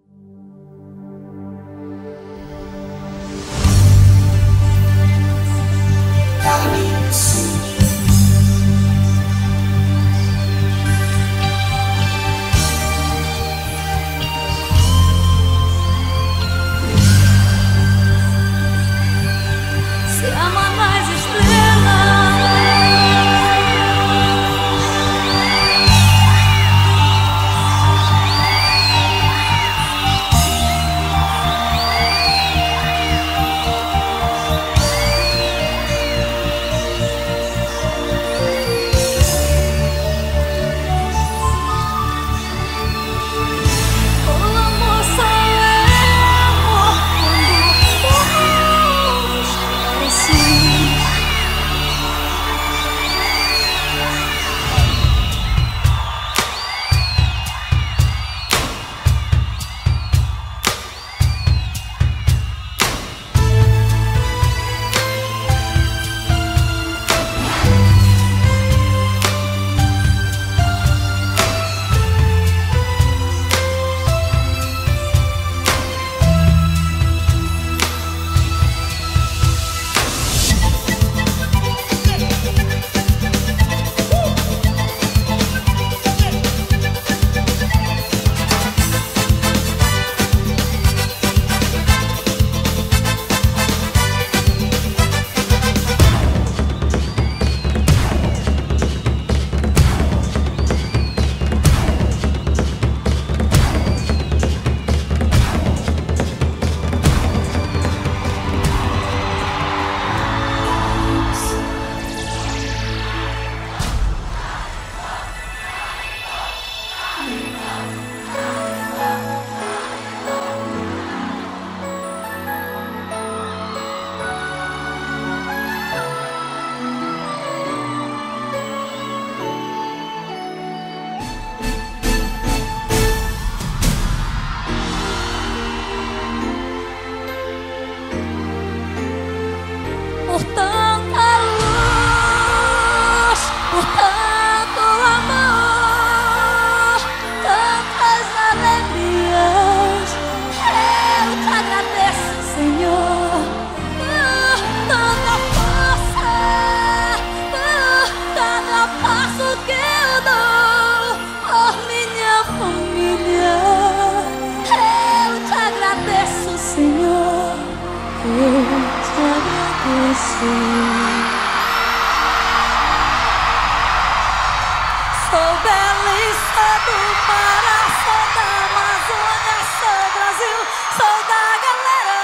Sou bela e sou do Pará, sou da Amazônia, sou Brasil, sou da galera.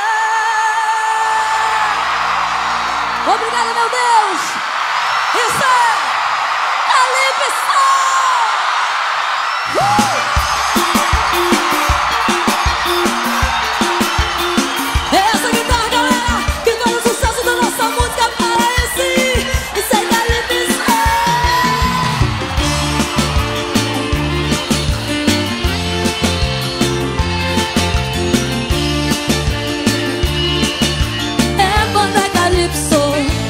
Obrigada, meu Deus. Isso é Calypso. Essa guitarra, galera, que faz o sucesso da nossa música paraense. Isso é Calypso. É banda Calypso.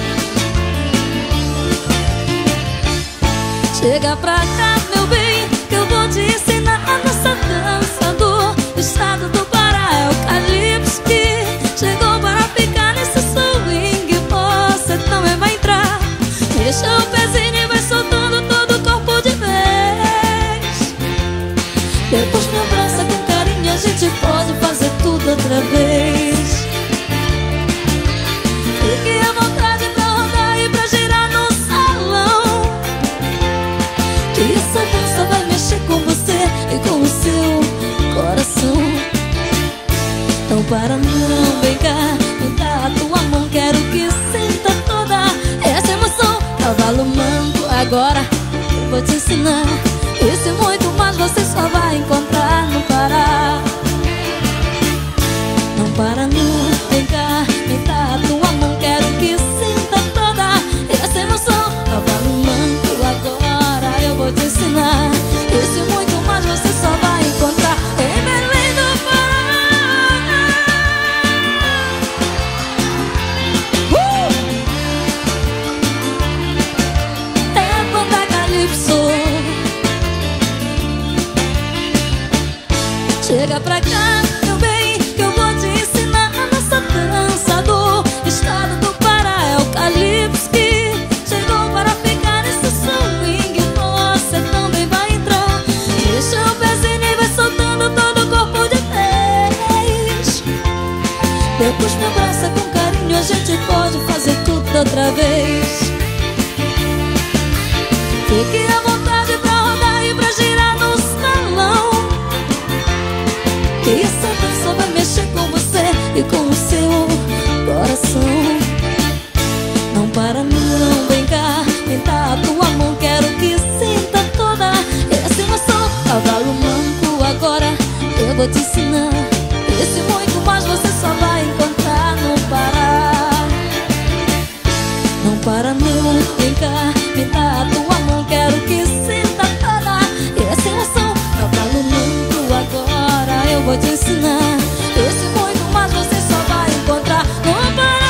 Chega pra cá, meu bem, que eu vou te ensinar a nossa dança do estado do Pará. É o Calypso que chegou para ficar nesse swing. Você também vai entrar. Deixa o pezinho e vai soltando todo o corpo de vez. Depois me abraça com carinho, a gente pode fazer tudo outra vez. Fique à vontade pra rodar e pra girar no salão, que essa dança vai mexer com você e com o seu coração. Então para não, vem cá, me dá a tua mão, quero que sinta toda essa emoção. Cavalo manco, agora eu vou te ensinar. Isso e muito mais você só vai encontrar no Pará. Não para não, vem cá, me dá a tua mão, quero que sinta toda essa emoção. Cavalo manco, agora eu vou te ensinar. Isso e muito mais você só vai encontrar em Belém do Pará. É banda Calypso. outra vez. Fique à vontade pra rodar e pra girar no salão, que essa dança vai mexer com você e com o seu coração. Não para não, vem cá, me dá a tua mão, quero que sinta toda essa emoção. Cavalo manco, agora eu vou te ensinar. Esse muito mais você só vai encontrar no Pará. Não para não, vem cá, me dá a tua mão, quero que sinta toda essa emoção. Cavalo manco, agora eu vou te ensinar. Esse muito mais você só vai encontrar no Pará.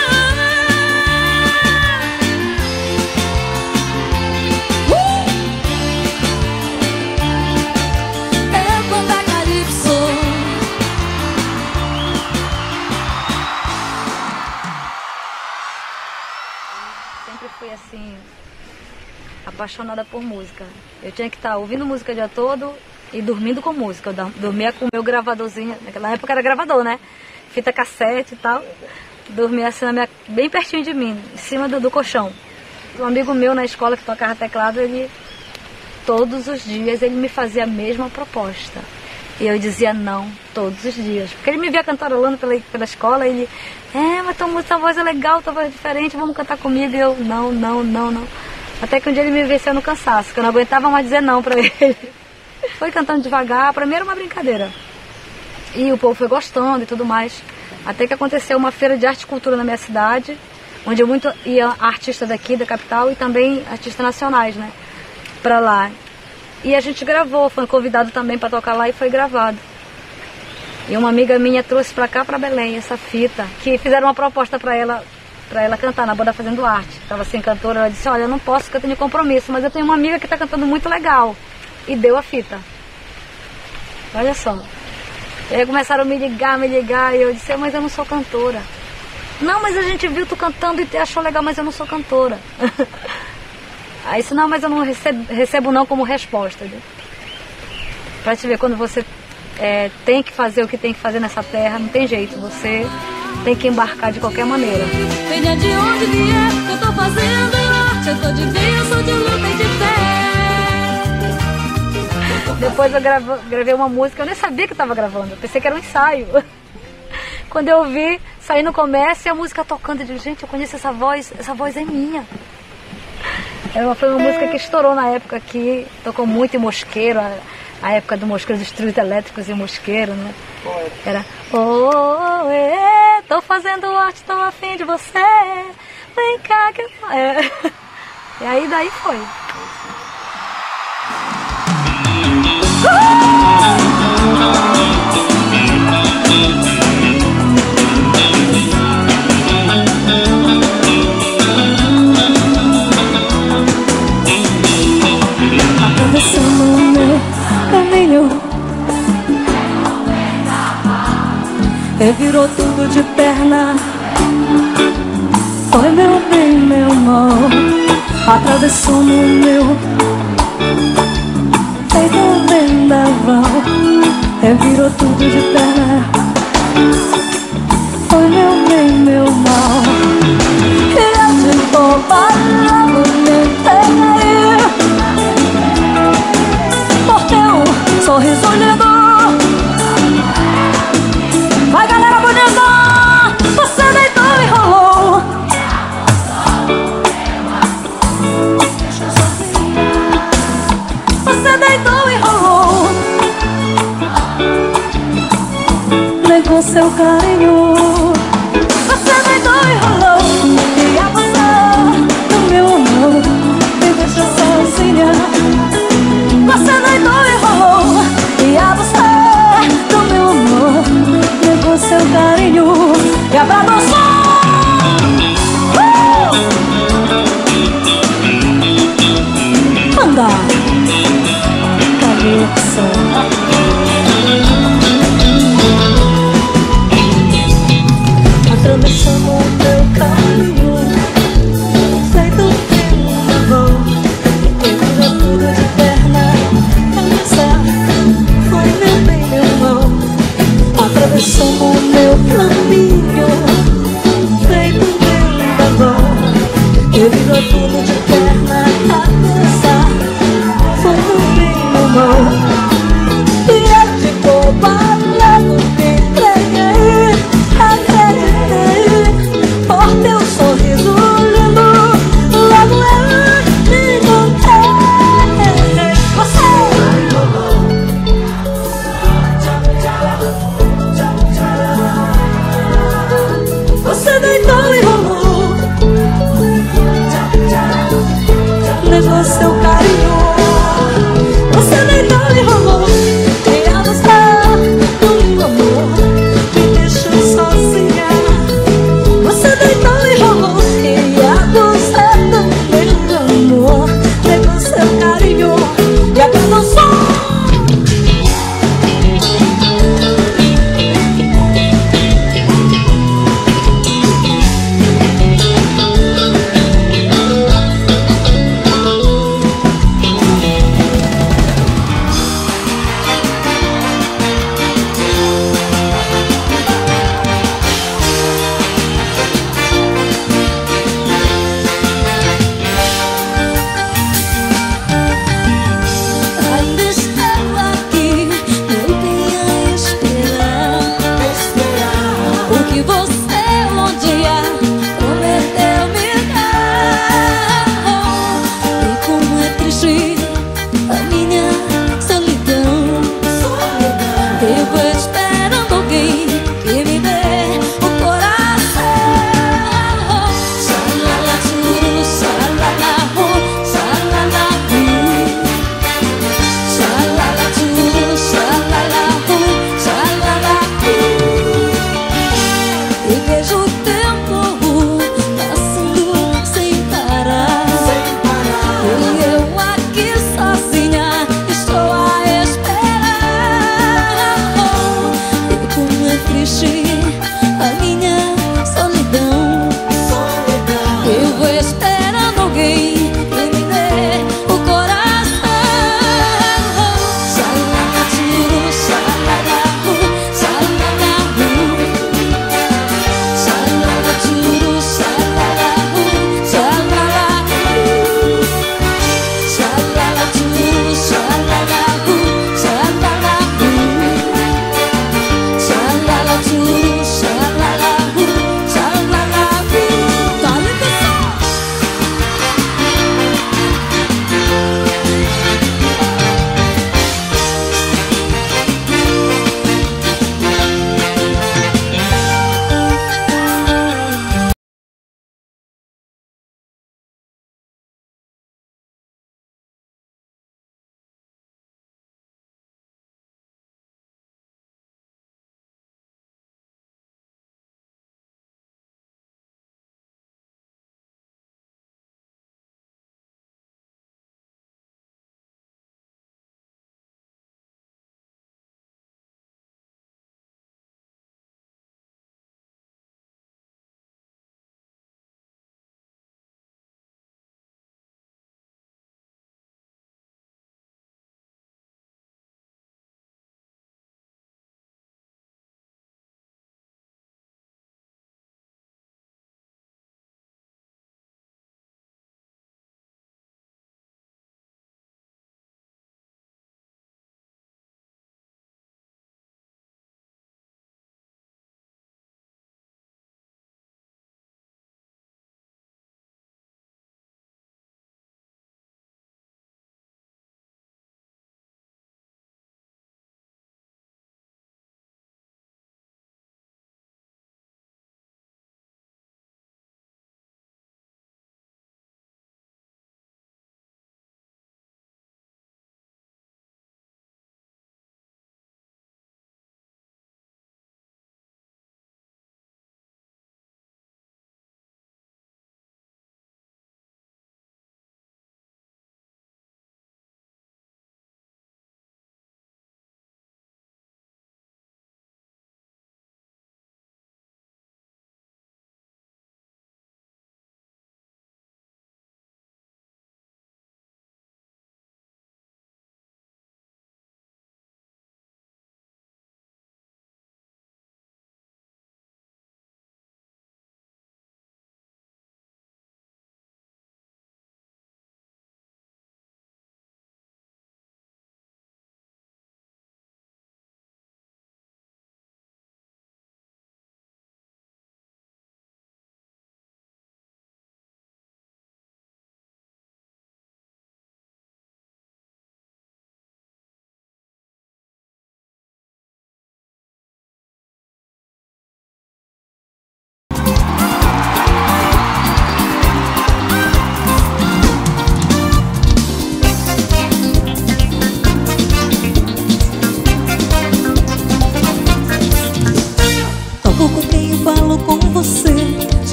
Sempre fui assim, apaixonada por música. Eu tinha que estar ouvindo música o dia todo e dormindo com música. Eu dormia com o meu gravadorzinho, naquela época era gravador, né? Fita cassete e tal. Dormia assim bem pertinho de mim, em cima do colchão. Um amigo meu na escola que tocava teclado, ele todos os dias ele me fazia a mesma proposta. E eu dizia não todos os dias. Porque ele me via cantarolando pela escola e ele... mas tua voz é legal, tua voz é diferente, vamos cantar comigo. E eu, não. Até que um dia ele me venceu no cansaço, que eu não aguentava mais dizer não pra ele. Foi cantando devagar, pra mim era uma brincadeira. E o povo foi gostando e tudo mais. Até que aconteceu uma feira de arte e cultura na minha cidade, onde eu muito ia artista daqui, da capital, e também artistas nacionais, né? Pra lá. E a gente gravou, foi convidado também para tocar lá e foi gravado. E uma amiga minha trouxe para cá, para Belém, essa fita, que fizeram uma proposta para ela cantar na banda Fazendo Arte. Estava sem cantora, ela disse, olha, eu não posso porque eu tenho compromisso, mas eu tenho uma amiga que está cantando muito legal. E deu a fita. Olha só. E aí começaram a me ligar, e eu disse, mas eu não sou cantora. Não, mas a gente viu tu cantando e achou legal, mas eu não sou cantora. Aí disse, não, mas eu não recebo não como resposta. Pra te ver, quando você tem que fazer o que tem que fazer nessa terra, não tem jeito, você tem que embarcar de qualquer maneira. Venha de onde vier, que eu tô fazendo arte, eu tô de vida, eu sou de luta e de fé. Depois eu gravei uma música, eu nem sabia que eu tava gravando, eu pensei que era um ensaio. Quando eu vi, saí no comércio e a música tocando, eu digo, gente, eu conheço essa voz é minha. Foi uma música que estourou na época aqui, tocou muito em Mosqueiro, a época do Mosqueiro, dos trios elétricos em Mosqueiro, né? Era, tô fazendo arte, tô afim de você, vem cá que eu... E aí daí foi. Atravessando o meu caminho, revirou tudo de perna. Foi meu bem, meu mal, atravessou no meu feito vendaval, revirou tudo de perna. Foi meu bem, meu mal, e eu te vou parar, sorriso lindo. Vai, galera bonita, você deitou e rolou. Você deitou e rolou. Nem com seu carinho Você virou tudo de perna cabeça, foi no bem no mal. E eu de boba logo me entreguei, acreditei. Por teu sorriso lindo, logo eu me encantei. Você deitou e rolou.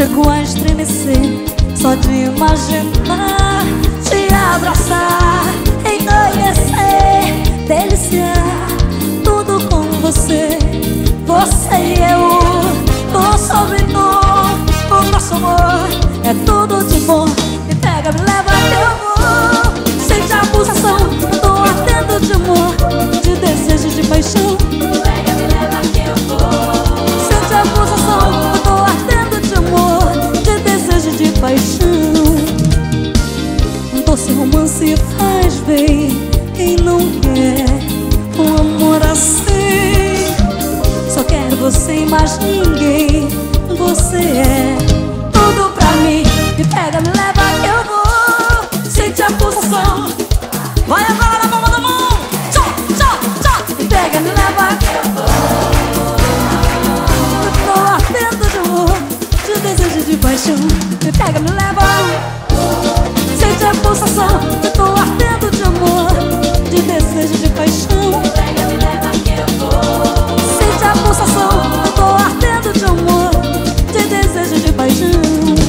chego a estremecer só de imaginar, te abraçar, enlouquecer, deliciar tudo com você. Você e eu, tô sobre tu, o nosso amor é tudo de bom. Me pega, me leva que eu vou. Sente a pulsação, eu tô ardendo de amor, de desejo, de paixão. Me pega, me leva que eu vou. Sente a pulsação, eu tô ardendo de amor, de desejo, de paixão. Um doce romance faz bem quem não quer um amor assim. Só quero você e mais ninguém. Você é tudo pra mim. Me pega, me leva que eu vou. Sente a pulsação, vai agora na palma da mão. Tchau, tchau, tchau. Me pega, me leva que eu vou. Eu tô ardendo de amor, de desejo, de paixão. Me pega, me leva. Sente a pulsação, eu tô ardendo de amor, de desejo, de paixão. Me pega, me leva que eu vou. Sente a pulsação, eu tô ardendo de amor, de desejo, de paixão.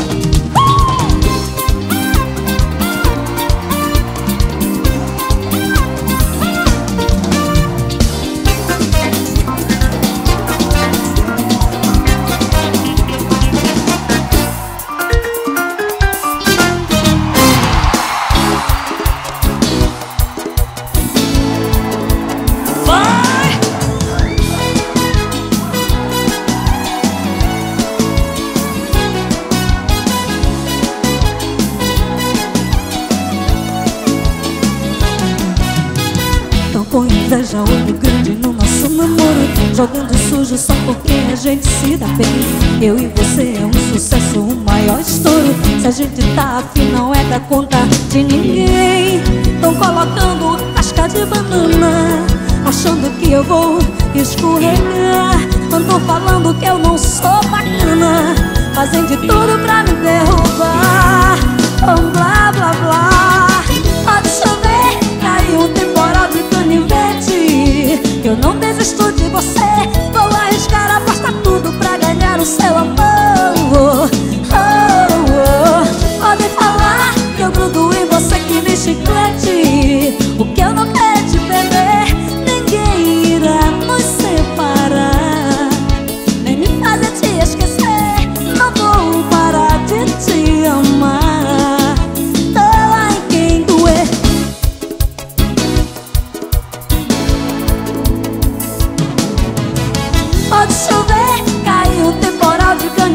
Com inveja, olho grande no nosso namoro, jogando sujo só porque a gente se dá bem. Eu e você é um sucesso, um maior estouro. Se a gente tá afim, não é da conta de ninguém. Tão colocando casca de banana, achando que eu vou escorregar. Andam falando que eu não sou bacana, fazem de tudo pra me derrubar. Blá, blá, blá. Pode chover, caiu um temporal de canivete. Eu não desisto de você, vou arriscar, apostar tudo pra ganhar o seu amor. Podem falar que eu grudo em você que nem chiclete. O que eu não quero te perder, ninguém irá nos separar, nem me fazer te esquecer. Não vou parar de te amar. Doa em quem doer. Pode chover, caiu um temporal de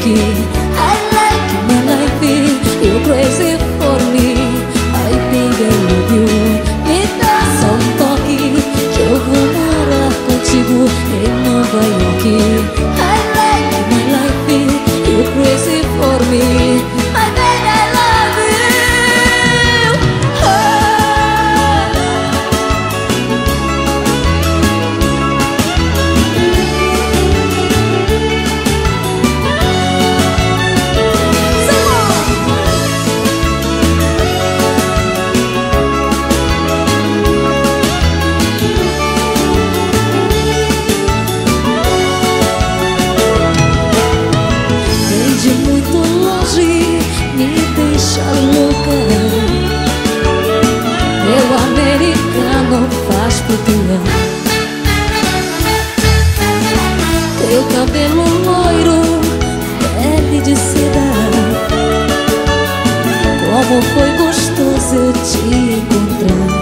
York. I like my life, you're crazy for me. I think I love you. Me dá só toque que eu vou morar contigo em Nova York. I like my life, you're crazy for me. I think I love you. Oh. Louca, meu americano faz flutuar. Teu cabelo loiro, pele de seda. Como foi gostoso eu te encontrar.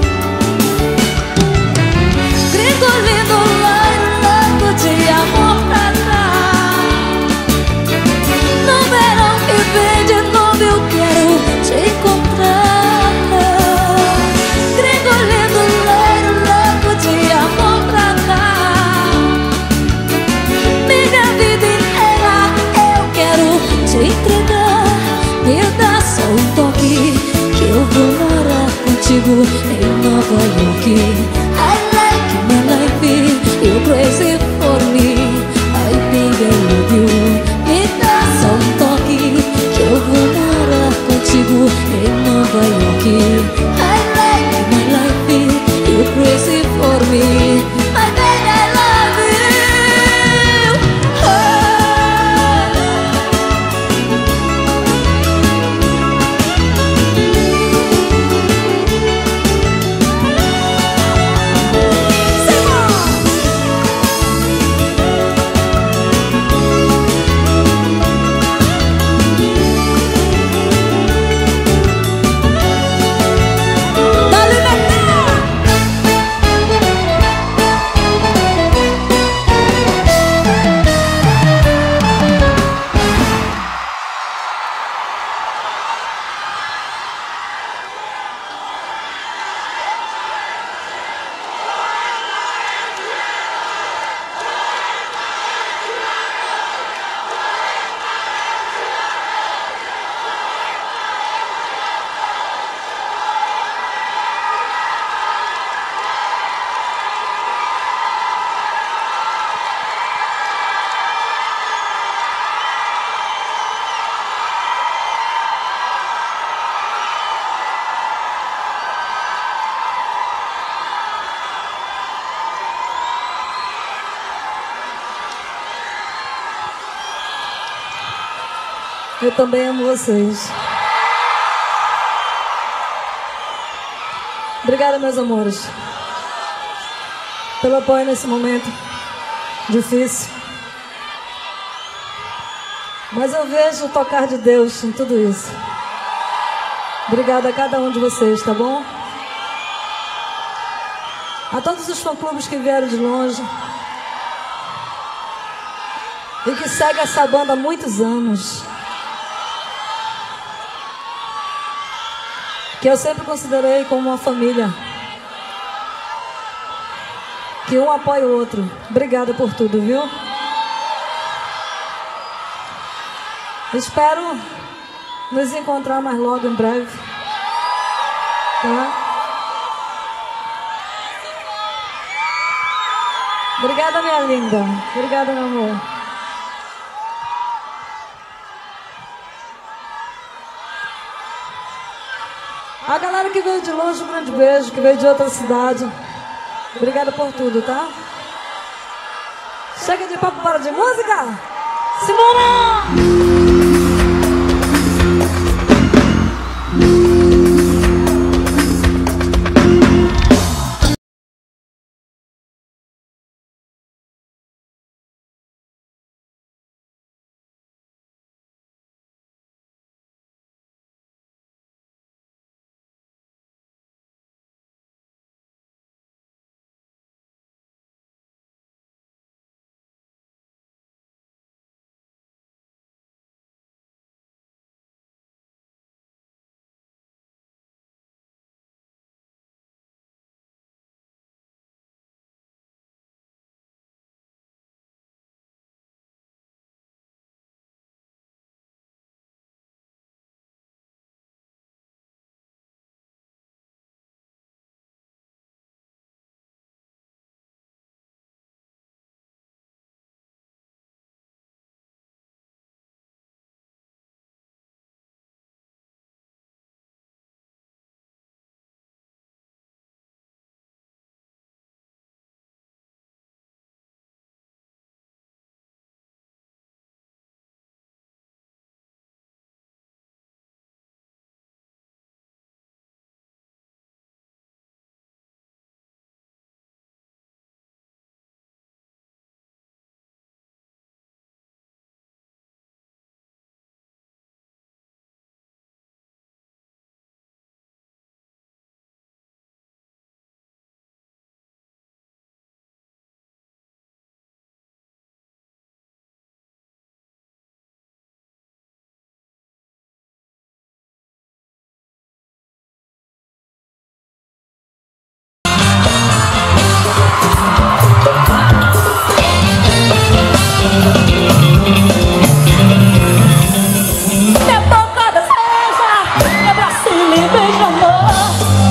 Gringo lindo, loiro, louco de amor pra dar. No verão que vem de novo eu quero te encontrar. Gringo lindo, loiro, louco de amor pra dar. Minha vida inteira eu quero te entregar. Me dá só um toque que eu vou morar contigo em Nova York. I like my life, you're crazy for me. I think I love you. Me dá só um toque que eu vou morar contigo em Nova York. I like my life, you're crazy for me. I think I love you. Oh. Eu também amo vocês. Obrigada, meus amores, pelo apoio nesse momento difícil. Mas eu vejo o tocar de Deus em tudo isso. Obrigada a cada um de vocês, tá bom? A todos os fã-clubes que vieram de longe e que seguem essa banda há muitos anos, que eu sempre considerei como uma família, que um apoia o outro. Obrigada por tudo, viu? Espero nos encontrar mais logo em breve, tá? Obrigada, minha linda. Obrigada, meu amor. A galera que veio de longe, um grande beijo. Que veio de outra cidade, obrigada por tudo, tá? Chega de papo, para de música. Simbora!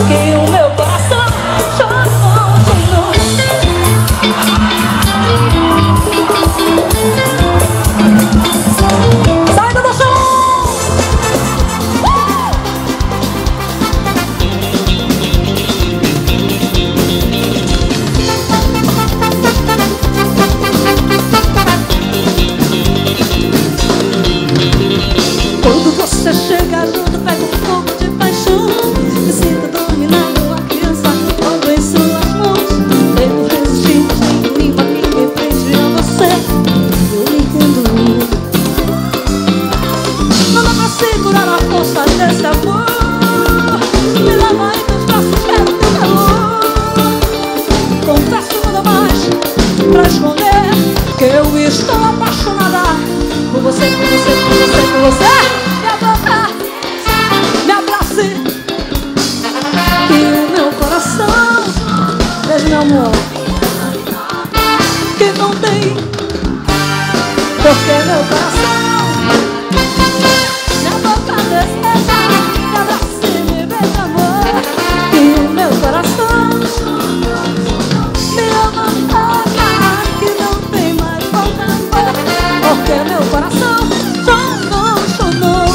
que o meu coração chorou. Sai do chão! Quando você chega junto, pega um fogo de paixão. Me sinto dominado, uma criança logo em suas mãos. Tento resistir, tenho limpa aqui em frente a você. Eu entendo. Não dá pra segurar a força desse amor. Me leva em teus braços, quero teu calor. Confesso nada mais pra esconder que eu estou apaixonada por você, por você, por você, por você. Me abraça, me abrace, e o meu coração, beijo meu amor, que não tem, porque meu coração, minha boca deseja, me abrace, me beija amor, e o meu coração, me ama, que não tem mais volta, porque meu coração chorou.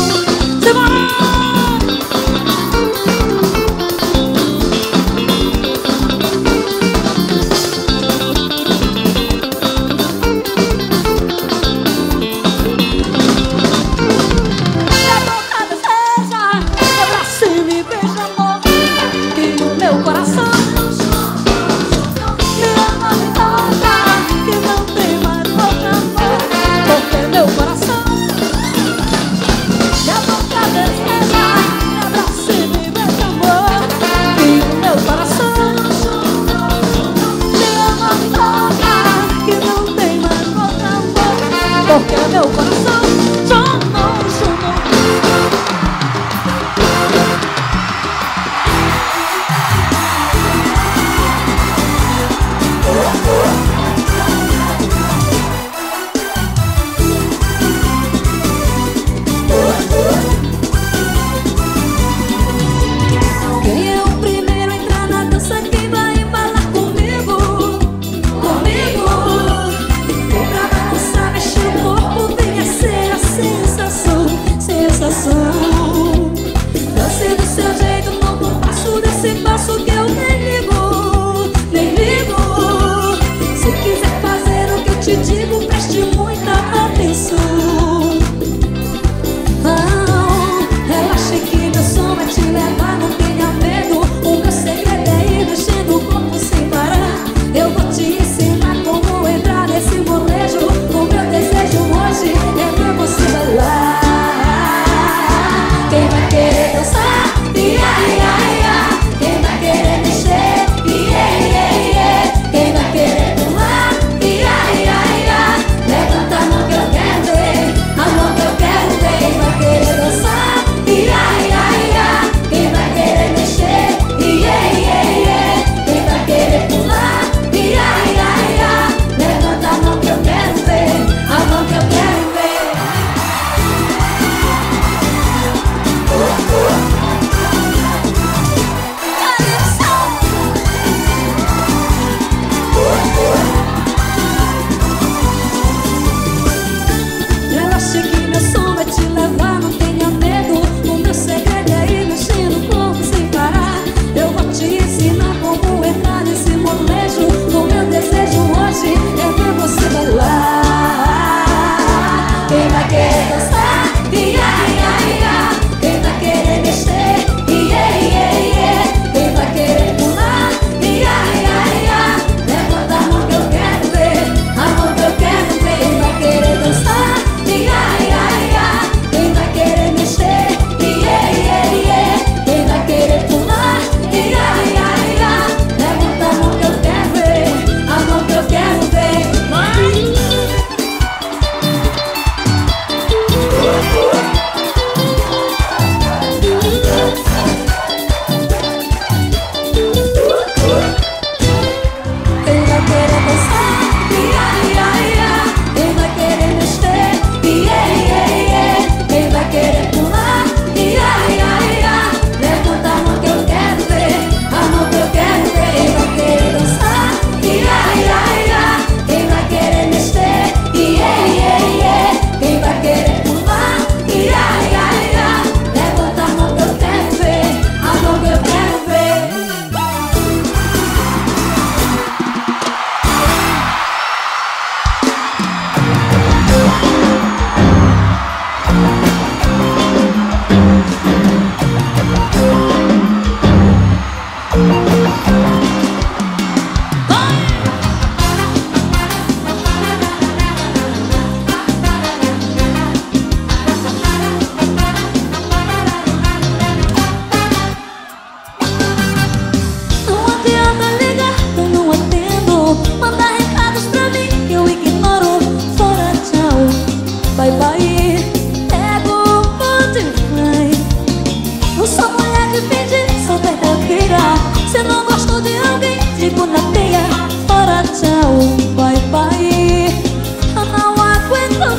Se não gostou de alguém, digo na teia, fora tchau, bye bye. Eu não aguento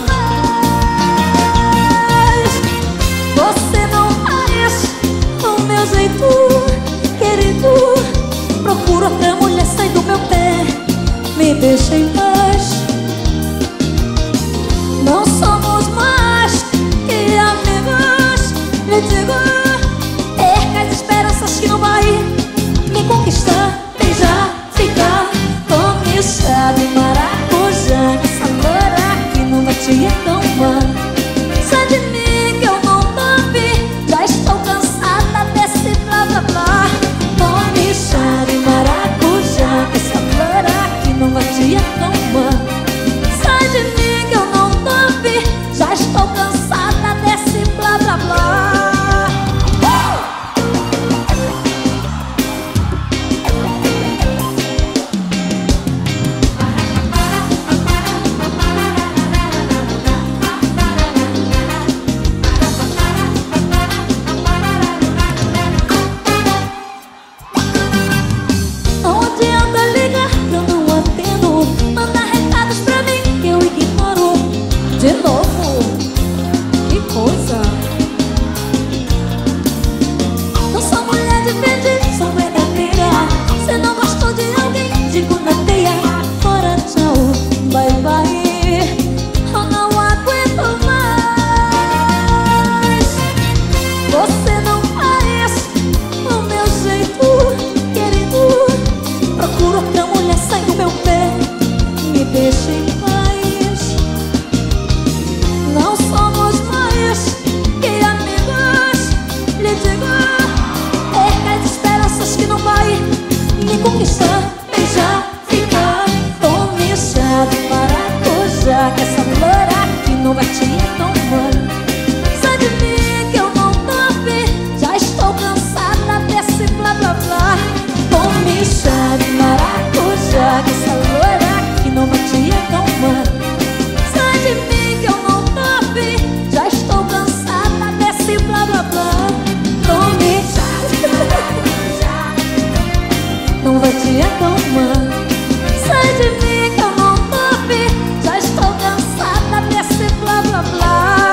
mais. Você não faz o meu jeito, querido. Procuro outra mulher, sai do meu pé, me deixa em paz. Não somos mais que amigos. Lhe digo, perca as esperanças que não vai me conquistar, beijar, ficar com chá de maracujá. Essa loura que não vai te acalmar. Sai de mim que eu não tô afim, já estou cansada desse blá blá blá. Tome chá de maracujá, essa loura que não vai te acalmar. Sai de mim que eu não tô afim, já estou cansada desse blá blá blá. Não adianta ligar, eu não atendo. Manda recados pra mim que eu ignoro. De novo, que coisa. Não sou mulher de pedir, sou verdadeira. Se não gostou de alguém, digo na teia, fora tchau, bye bye. Eu não aguento mais. Você não faz o meu jeito, querido. Procuro outra mulher, sai do meu pé, me deixa em paz. Não somos mais que amigos. Lhe digo, perca as esperanças que não vai me conquistar, beijar, ficar. Tome chá de maracujá, que essa loura que não vai te acalmar. Sai de mim que eu não tô afim, já estou cansada desse blá blá blá. Tome chá de maracujá, que essa loura que não vai te acalmar. Sai de mim que eu não tô afim, já estou cansada desse blá blá blá. Tome chá, não vai te acalmar. Sai de mim que eu não tô afim, já estou cansada desse blá blá blá.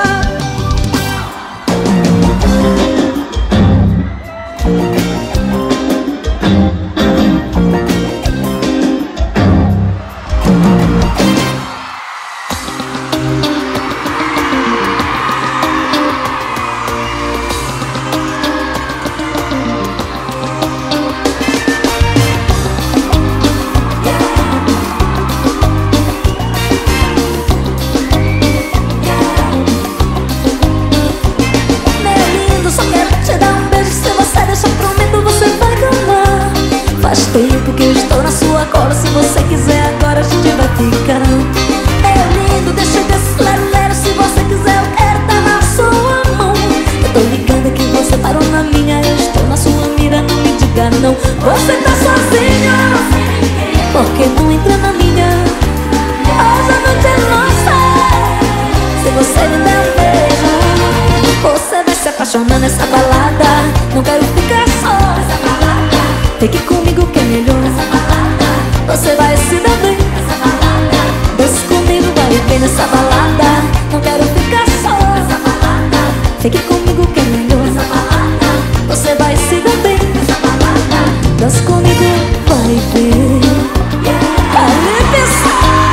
Meu lindo, só quero te dar um beijo. Se você deixar, prometo, você vai amar. Faz tempo que eu estou na sua cola. Se você quiser agora a gente vai ficar. Meu lindo, deixa desse lero-lero. Se você quiser eu quero estar na sua mão. Eu tô ligada que você parou na minha. Eu estou na sua mira, não me diga não. Você tá sozinho, porque não entra na minha. Hoje a noite é nossa. Se você me der um beijo, você vai se apaixonar nessa balada. Não quero ficar só nessa balada. Fique comigo que é melhor. Você vai se dar bem. Dança comigo, vai bem nessa balada. Não quero ficar só nessa balada. Fique comigo que é melhor. Você vai se dar bem. Dança comigo, vai ver. Vai pensar.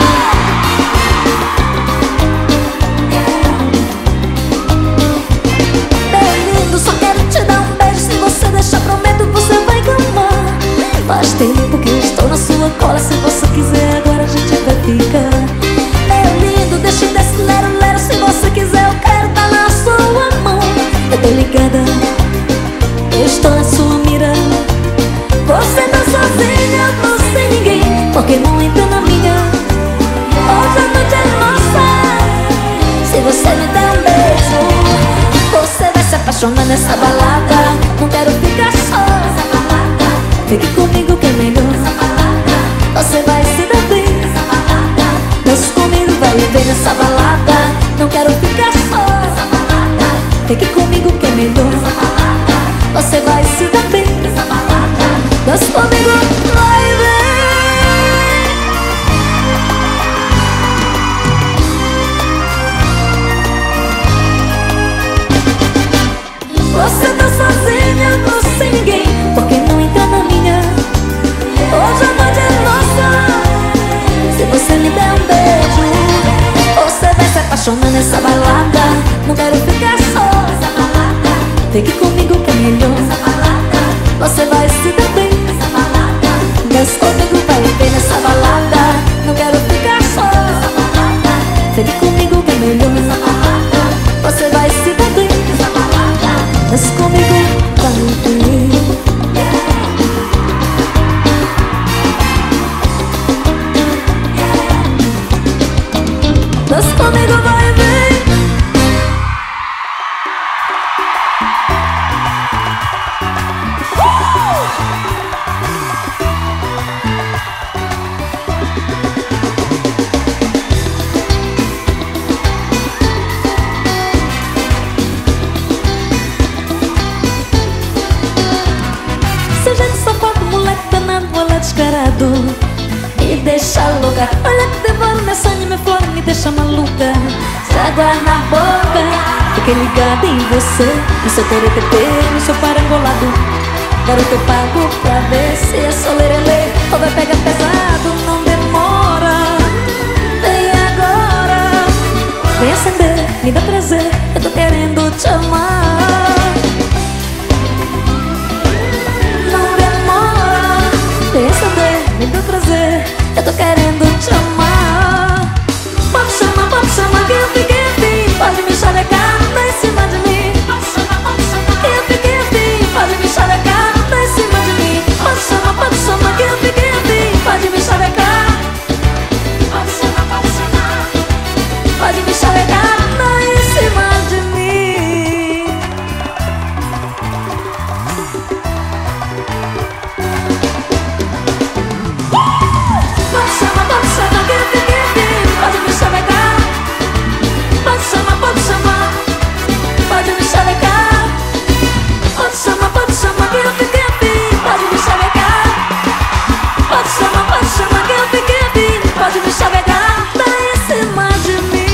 Meu lindo, só quero te dar um beijo. Se você deixar, prometo, você vai amar. Faz tempo que eu estou na sua cola. Se você quiser agora a gente vai ficar. Meu lindo, deixa desse lero-lero. Se você quiser eu quero estar na sua mão. Eu tô ligada, eu estou na sua mira. Você tá sozinha, eu tô sem ninguém, porque não entra na minha. Hoje a noite é nossa. Se você me der um beijo, você vai se apaixonar nessa balada. Não quero ficar só nessa balada. Fique comigo que é melhor. Você vai se dar bem. Dança comigo, vai viver nessa balada. Não quero ficar só nessa balada. Fique comigo que é melhor. Você vai se dar bem. Dança dar bem nessa balada. Dança comigo, vai ver nessa balada. Não quero ficar só nessa balada. Vem comigo que é melhor nessa balada. Você vai se dar bem nessa balada. Dança comigo, vai ver. Dança comigo, vai ver. Seu jeito safado, moleque danado, olha descarado, me deixa louca. Olha que devora meu sangue, minha flor, me deixa maluca. Se água na boca, fiquei ligada em você. No seu teretetê, no seu parangolado. Garoto, eu pago pra ver se é solerelê ou vai pegar pesado. Não demora, vem agora. Vem acender, me dá prazer, eu tô querendo te amar. Não demora, vem acender, me dá prazer, eu tô querendo te amar. Pode chamar que eu fiquei afim. Pode me chavecar, tá em cima de mim. Que eu fiquei afim. Pode me chavecar, tá em cima de mim. Pode chamar que eu fiquei afim. Pode me chavecar. Pode me chavecar, tá em cima de mim. Pode chamar que eu fiquei afim. Pode me chavecar. Pode chamar pode me chavecar. Pode chamar que eu fiquei afim. Pode me chavecar. Pode chamar que eu fiquei afim. Pode me chavecar, tá em cima de mim.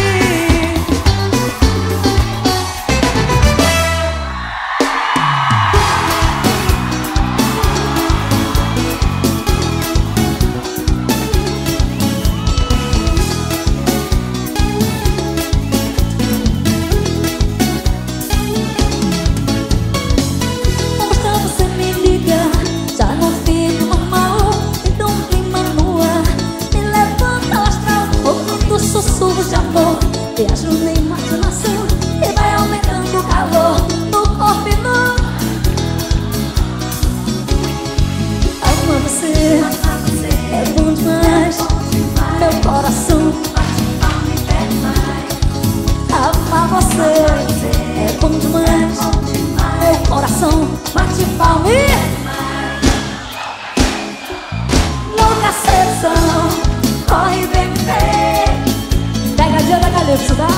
Quando você me liga, já não fico normal. Então um clima no ar, me levanta o astral. Ouvindo sussurros de amor, viajo na imaginação e vai aumentando o calor no corpo e no... Amar você é bom demais. Meu coração amar você é bom demais. Meu coração bate palma e louca sessão, corre bem bem. Pegadinha da calypso, tá?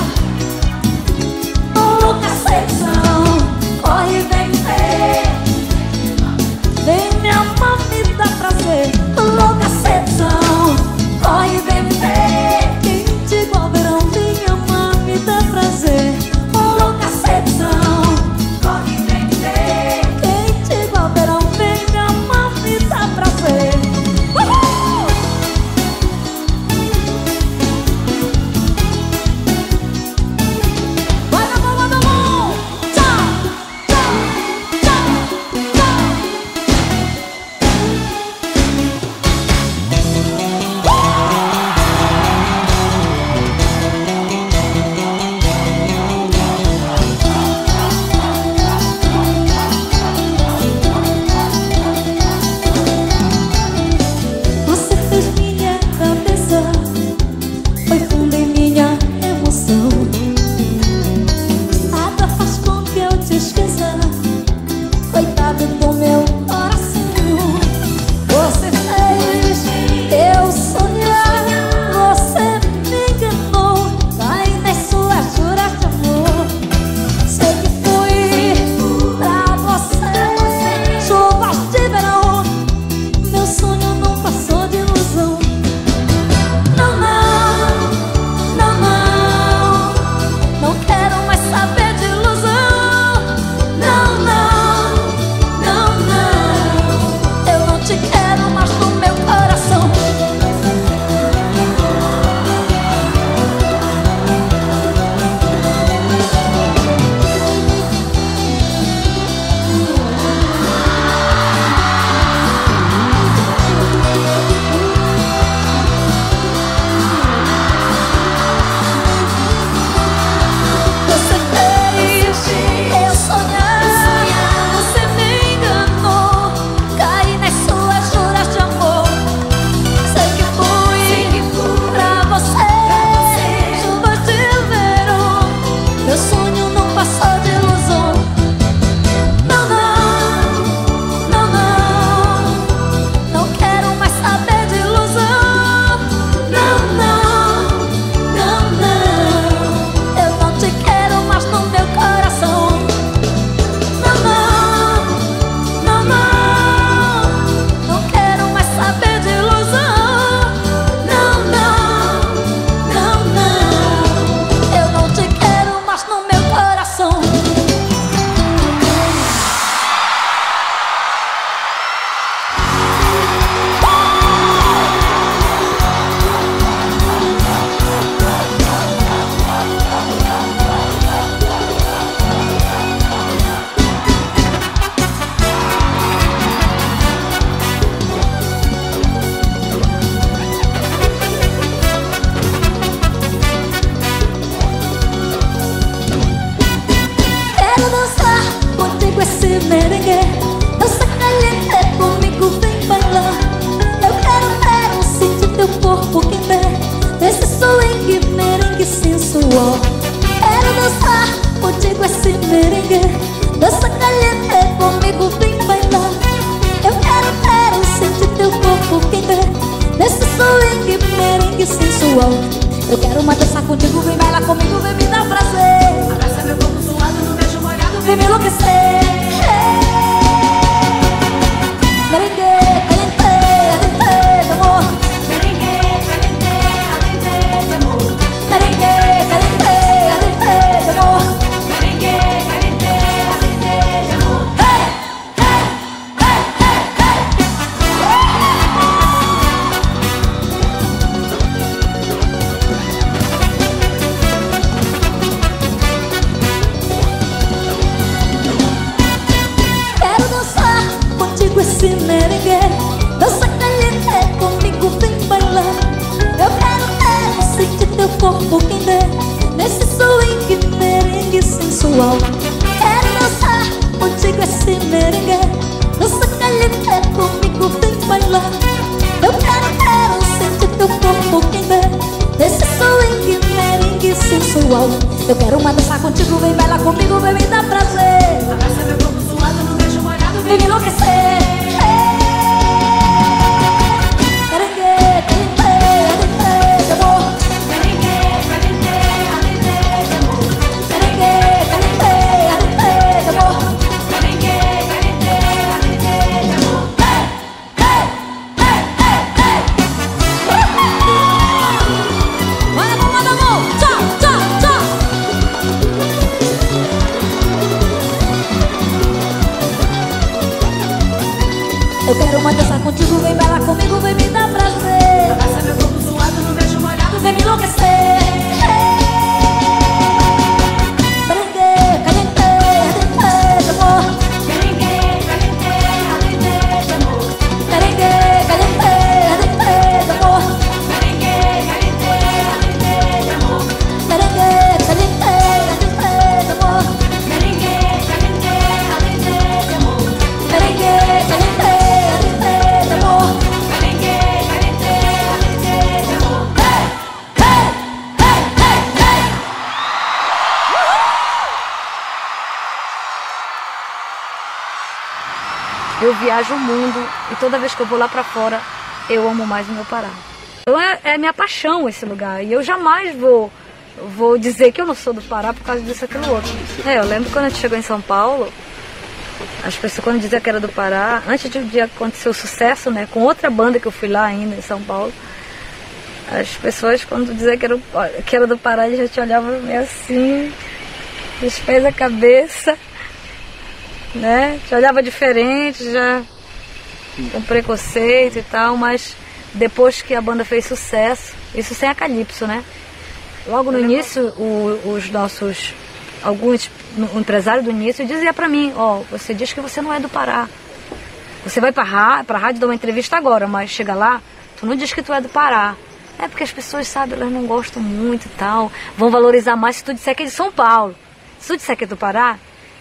Louca sessão, corre bem bem. Vem me amar, me dá prazer. Louca sessão, corre bem bem. Quem te igual verão, vem me amar, me dá prazer. Louca sessão, corre bem bem. Quem te igual verão, vem me amar, me dá prazer. Vai na mão, tchau, tchau, tchau, tchau. swing, merengue sensual. Eu quero uma dança contigo, vem bailar comigo, vem me dar prazer. Abraça meu corpo suado no beijo molhado, vem me enlouquecer. Merengue, caliente, caliente de amor. Merengue, caliente, caliente de amor. Merengue, caliente, caliente de amor. Merengue, caliente, caliente de amor. Hey, hey, hey, hey, hey. Quero dançar contigo esse merengue. Dança caliente comigo, vem bailar. Eu quero sentir teu corpo quente nesse swing, merengue sensual. Quero dançar contigo esse merengue. Dança caliente comigo, vem bailar. Eu quero sentir teu corpo quente nesse swing, merengue sensual. Eu quero uma dança contigo, vem bailar comigo, vem me dar prazer. Abraça meu corpo suado no beijo molhado, vem me enlouquecer. Merengue, caliente, caliente de amor. Merengue, caliente, caliente de amor. Merengue, caliente, caliente de amor. Merengue, caliente, caliente de amor. Hey, hey, hey, hey, hey. Olha como manda a mão. Tchau, tchau, tchau. Eu quero uma dança contigo, vem bailar comigo, vem me dar prazer. Abraça meu corpo suado no beijo molhado, vem me enlouquecer. Merengue, caliente, caliente de amor. Merengue, caliente, caliente de amor. Merengue, caliente, caliente de amor. Merengue, caliente, caliente de amor. Merengue, caliente, caliente de amor. Merengue, caliente, caliente de amor. Merengue, caliente. Eu viajo o mundo e toda vez que eu vou lá pra fora, eu amo mais o meu Pará. Então é minha paixão esse lugar. E eu jamais vou dizer que eu não sou do Pará por causa disso, aquilo outro. Eu lembro quando a gente chegou em São Paulo, as pessoas quando diziam que era do Pará, antes de acontecer o sucesso, né, com outra banda que eu fui lá ainda em São Paulo, as pessoas quando diziam que era do Pará, já te olhavam meio assim, dos pés à cabeça, né? Te olhava diferente, já com preconceito e tal, mas depois que a banda fez sucesso, isso sem a Calypso, né? Logo no início, alguns empresários do início dizia pra mim, você diz que você não é do Pará. Você vai pra rádio dar uma entrevista agora, mas chega lá, tu não diz que tu é do Pará. É porque as pessoas, sabe, elas não gostam muito e tal, vão valorizar mais se tu disser que é de São Paulo. Se tu disser que é do Pará,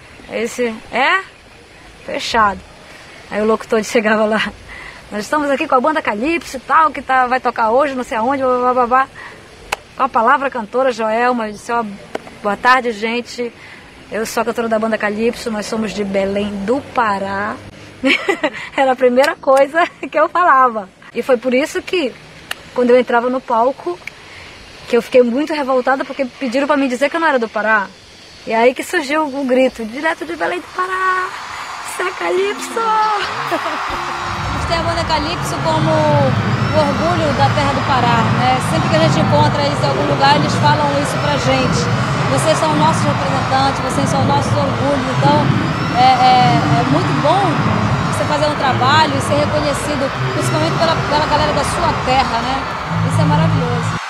fechado. Aí o locutor chegava lá, nós estamos aqui com a banda Calypso e tal, que vai tocar hoje, não sei aonde, blá, blá, blá. Com a palavra cantora Joelma, eu disse, boa tarde, gente, eu sou a cantora da banda Calypso, nós somos de Belém do Pará. Era a primeira coisa que eu falava. E foi por isso que, quando eu entrava no palco, que eu fiquei muito revoltada, porque pediram para me dizer que eu não era do Pará. E aí que surgiu o grito, direto de Belém do Pará, isso é Calypso! A gente tem a banda Calypso como o orgulho da terra do Pará, né? Sempre que a gente encontra eles em algum lugar, eles falam isso pra gente. Vocês são nossos representantes, vocês são nossos orgulhos, então é muito bom você fazer um trabalho e ser reconhecido, principalmente pela galera da sua terra, né? Isso é maravilhoso.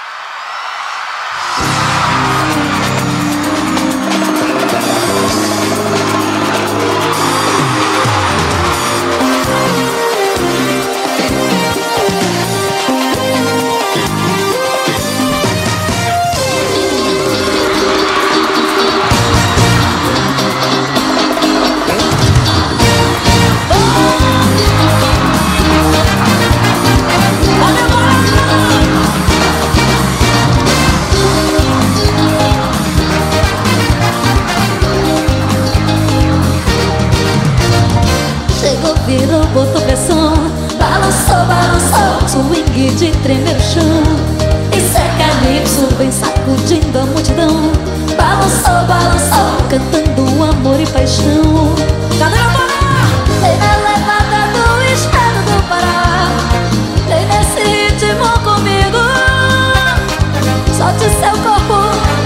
Virou, botou pressão, balançou, balançou, swing de tremer o chão. Isso é calypso, vem sacudindo a multidão. Balançou, balançou, cantando amor e paixão. Cadê o Pará? Vem na levada do estado do Pará. Vem nesse ritmo comigo. Solte seu corpo,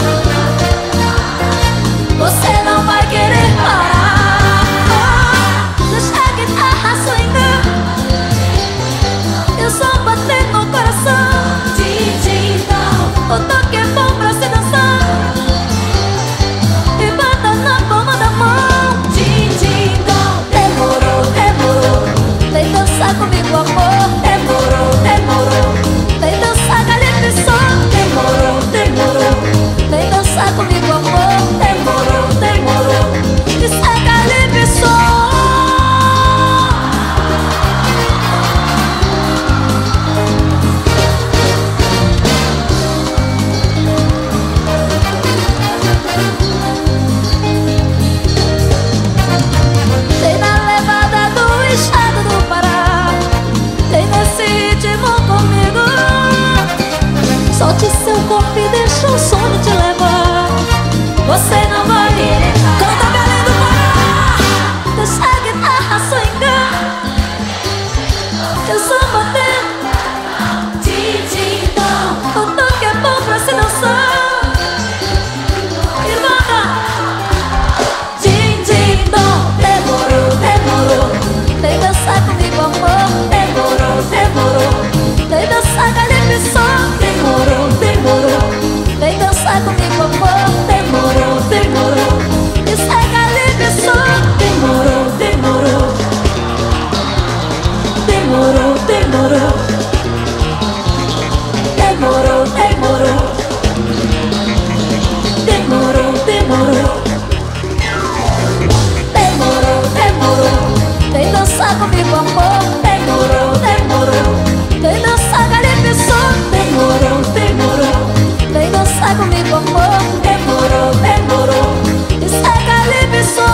você não vai querer parar. Deixa a guitarra swingar e o som bater no coração. O toque é bom pra se dançar e bata na palma da mão. Demorou, demorou, vem dançar comigo, amor. Demorou, demorou, vem dançar calypso. Demorou, demorou, vem dançar comigo, amor. Demorou, demorou, isso é calypso. Vem na levada do estado do Pará. Vem nesse ritmo comigo. Solte seu corpo e deixa o sono te levar. Você não vai querer parar. Canta Belém do Pará. Deixa a guitarra swingar e o som bater. O toque é bom pra se dançar e bata. Demorou, demorou, vem dançar comigo, amor. Demorou, demorou, vem dançar calypso. Demorou, demorou, vem dançar comigo, amor. Demorou, demorou, isso é calypso. Demorou, demorou, demorou, demorou, demorou, demorou, demorou, demorou. Demorou, demorou, vem dançar comigo, amor. Demorou, demorou, vem dançar calypso. Demorou, demorou, vem dançar comigo, amor. Demorou, demorou, isso é calypso.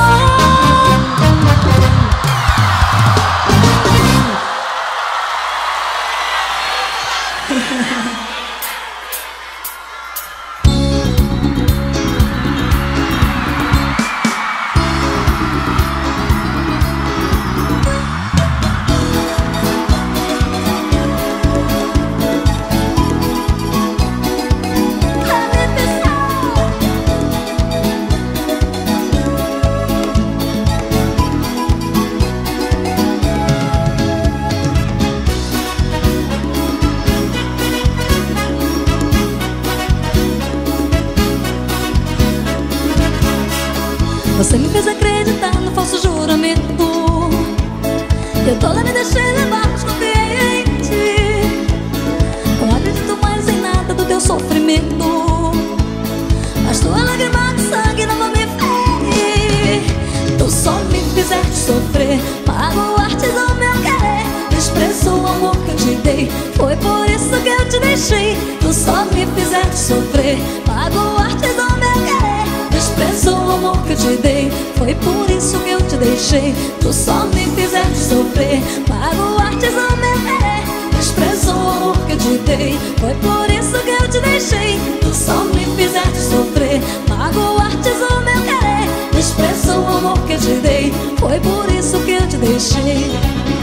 Você me fez acreditar no falso juramento. Eu toda me deixei levar, mas confiei em ti. Não acredito mais em nada do teu sofrimento, mas tua lágrima de sangue não vai me ferir. Tu só me fizeste sofrer, magoaste o meu querer. Desprezou o amor que eu te dei, foi por isso que eu te deixei. Tu só me fizeste sofrer, magoaste o meu querer. Desprezou o amor que eu te dei, foi por isso que eu te deixei. Tu só me fizeste sofrer, magoaste o meu querer. Desprezou o amor que eu te dei, foi por isso que eu te deixei. Tu só me fizeste sofrer, magoaste o meu querer. Desprezou o amor que eu te dei, foi por isso que eu te deixei.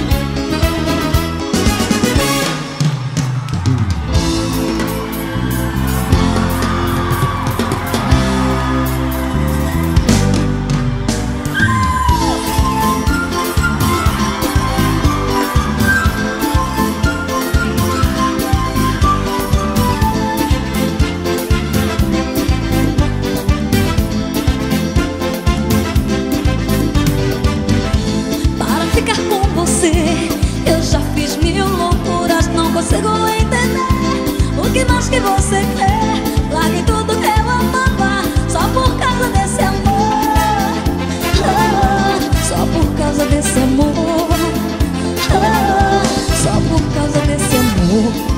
Que você quer, largue tudo que eu amava, só por causa desse amor, só por causa desse amor, só por causa desse amor.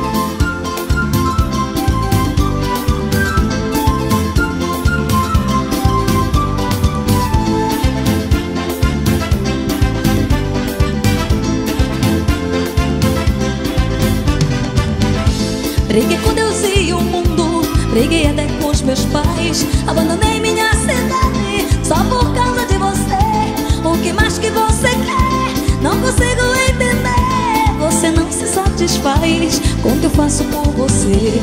Briguei com Deus e o mundo, briguei até com os meus pais. Abandonei minha cidade só por causa de você. O que mais que você quer? Não consigo entender. Você não se satisfaz com o que eu faço por você.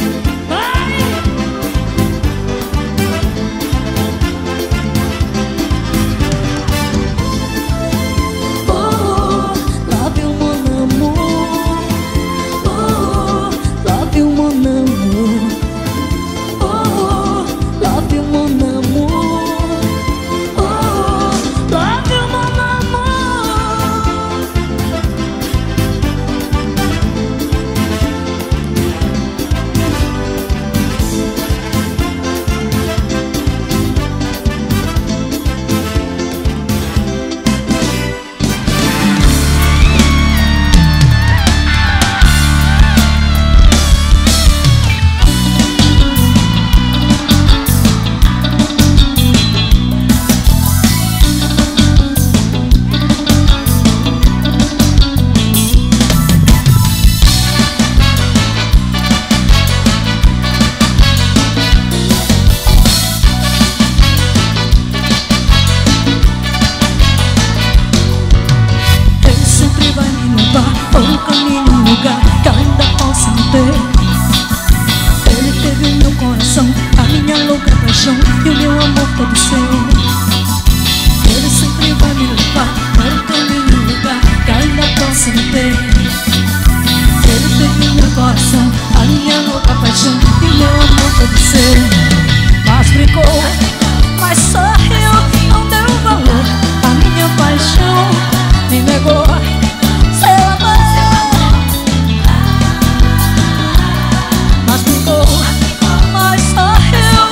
E o meu amor todo seu. Ele sempre vai me levar para o caminho, um lugar que ainda posso ter. Ele teve o meu coração, a minha louca paixão e o meu amor todo seu. Mas brincou, mas sorriu, não deu valor. A minha paixão me negou seu amor. Mas brincou, mas sorriu,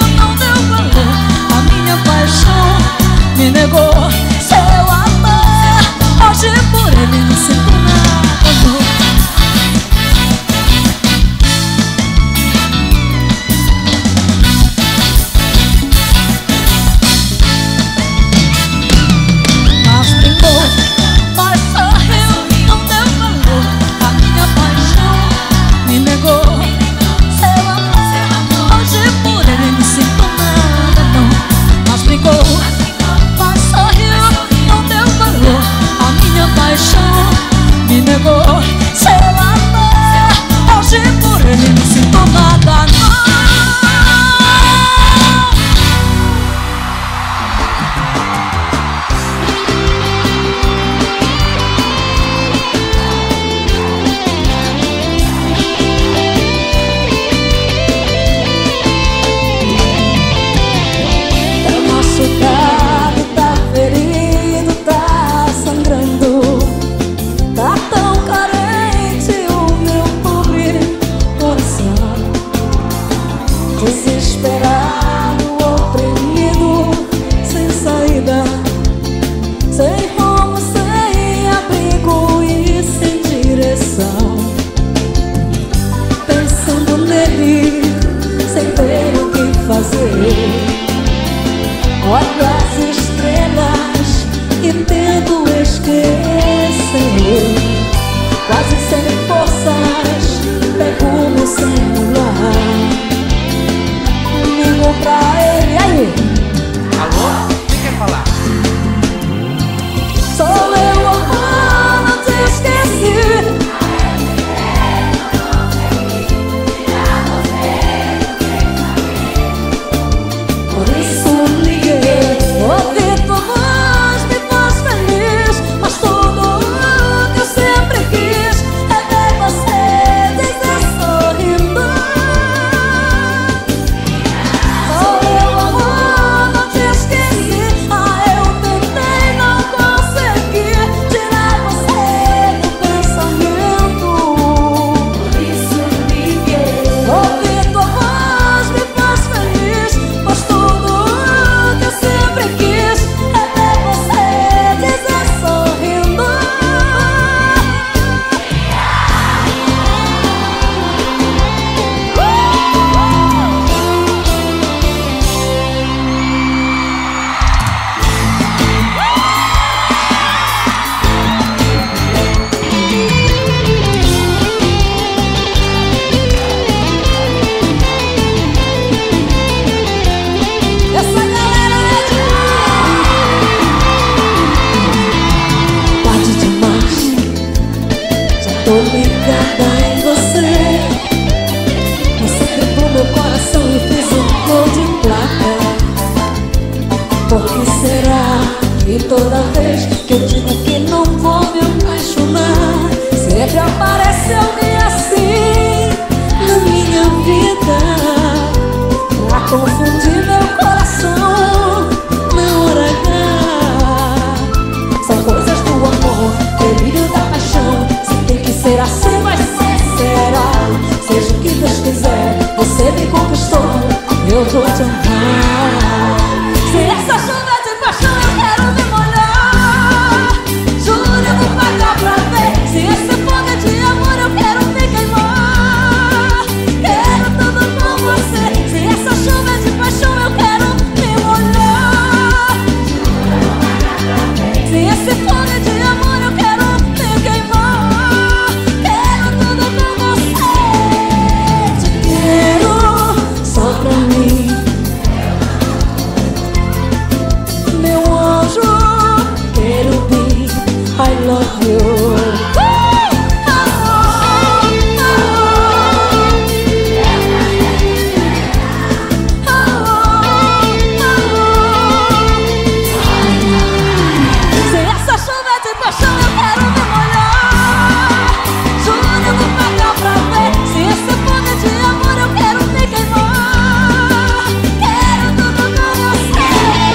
paixão me negou seu amor. Hoje por ele não sinto nada, amor. Mas brincou, mas sorriu, não deu valor. A minha paixão me negou seu amor. Hoje por ele não sinto nada, não. Mas brincou, mas sorriu, não deu valor. A minha paixão me negou seu amor. Hoje por ele não sinto nada, não. Tá ferido, tá sangrando, tá tão carente. toda vez que eu digo que não vou me apaixonar, sempre aparece alguém assim na minha vida pra confundir meu coração na hora H. São coisas do amor, delírio da paixão. Se tem que ser assim, vai ser, será. Seja o que Deus quiser, você me conquistou, eu vou te amar. Se essa chuva de paixão eu quero me molhar, juro eu vou pagar pra ver. Se esse fogo de amor eu quero me queimar, quero tudo com você. Se essa chuva de paixão eu quero me molhar, se esse fogo de amor eu quero me queimar, quero tudo com você. Te quero só pra mim, meu anjo, querubim, I love you. Se essa chuva de paixão eu quero me molhar, juro eu vou pagar pra ver. Se esse fogo de amor eu quero me queimar, quero tudo com você.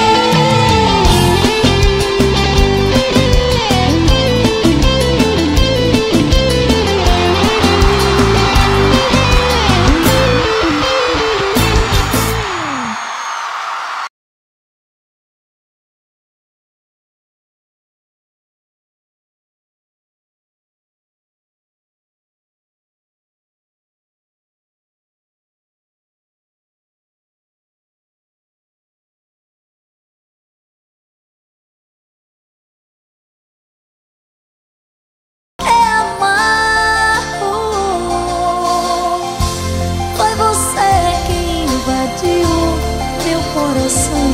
Foi você que invadiu meu coração,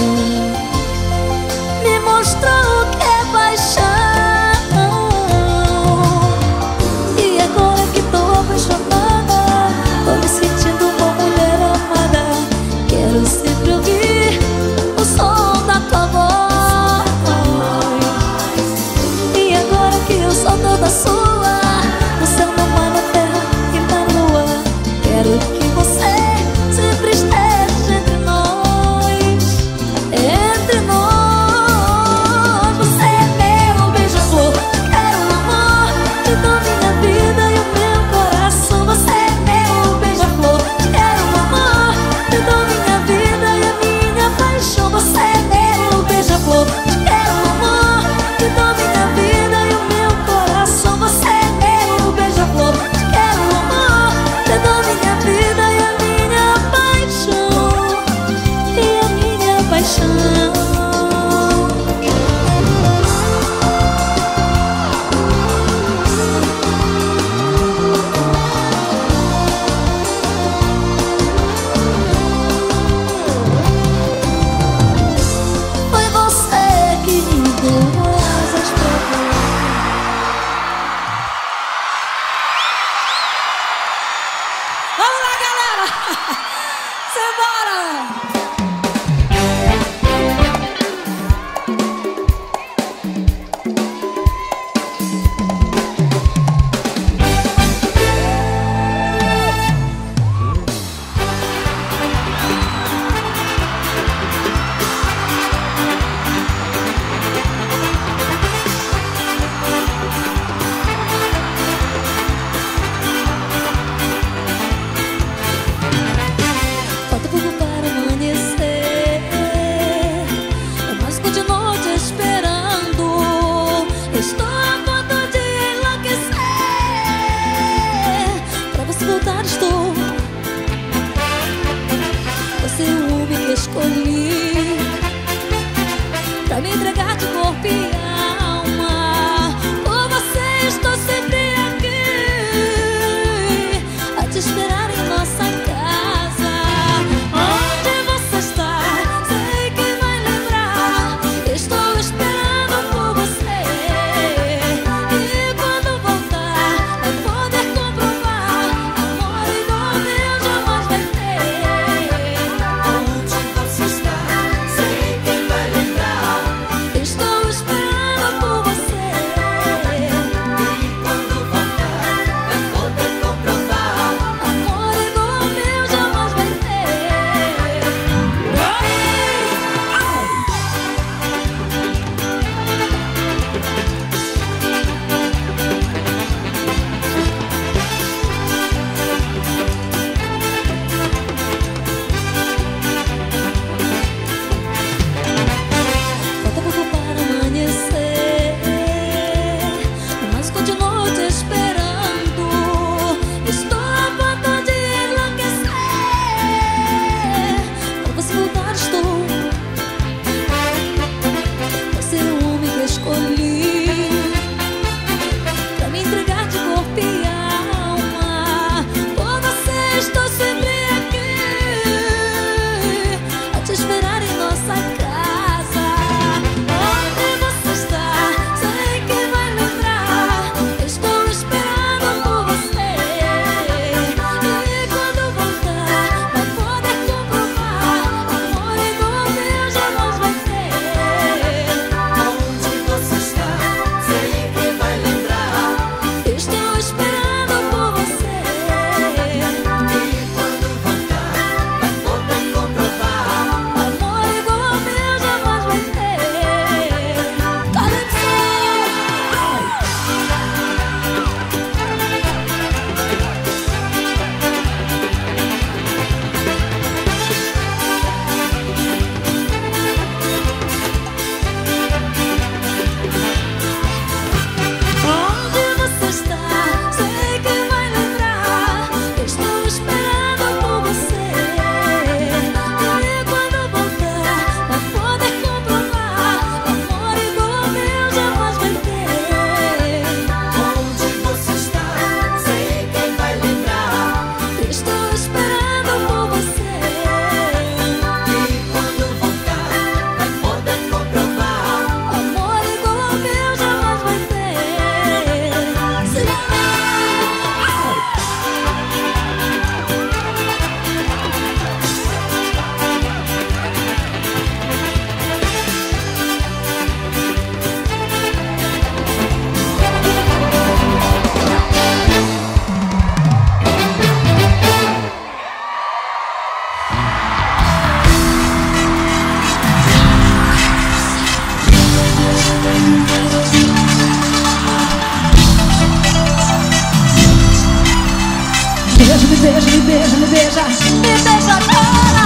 me mostrou o que é paixão. E agora que tô apaixonada, tô me sentindo uma mulher amada. Quero sempre ouvir o som da tua voz. E agora que eu sou toda sua, no céu, no mar, na terra e na lua, quero que você sempre esteja entre nós, entre nós. Você é meu beija-flor, quero o amor, te dou minha vida e o meu coração. Você é meu beija-flor, quero o amor, te dou minha vida e a minha paixão. Você é meu beija-flor, quero o amor, te dou minha vida e o meu coração. Você é meu beija-flor, quero o amor, te dou minha vida e a minha paixão, e a minha paixão. Foi você que me deu asas pra voar. Vamos lá, galera! Simbora! Falta pouco para amanhecer. me beija agora.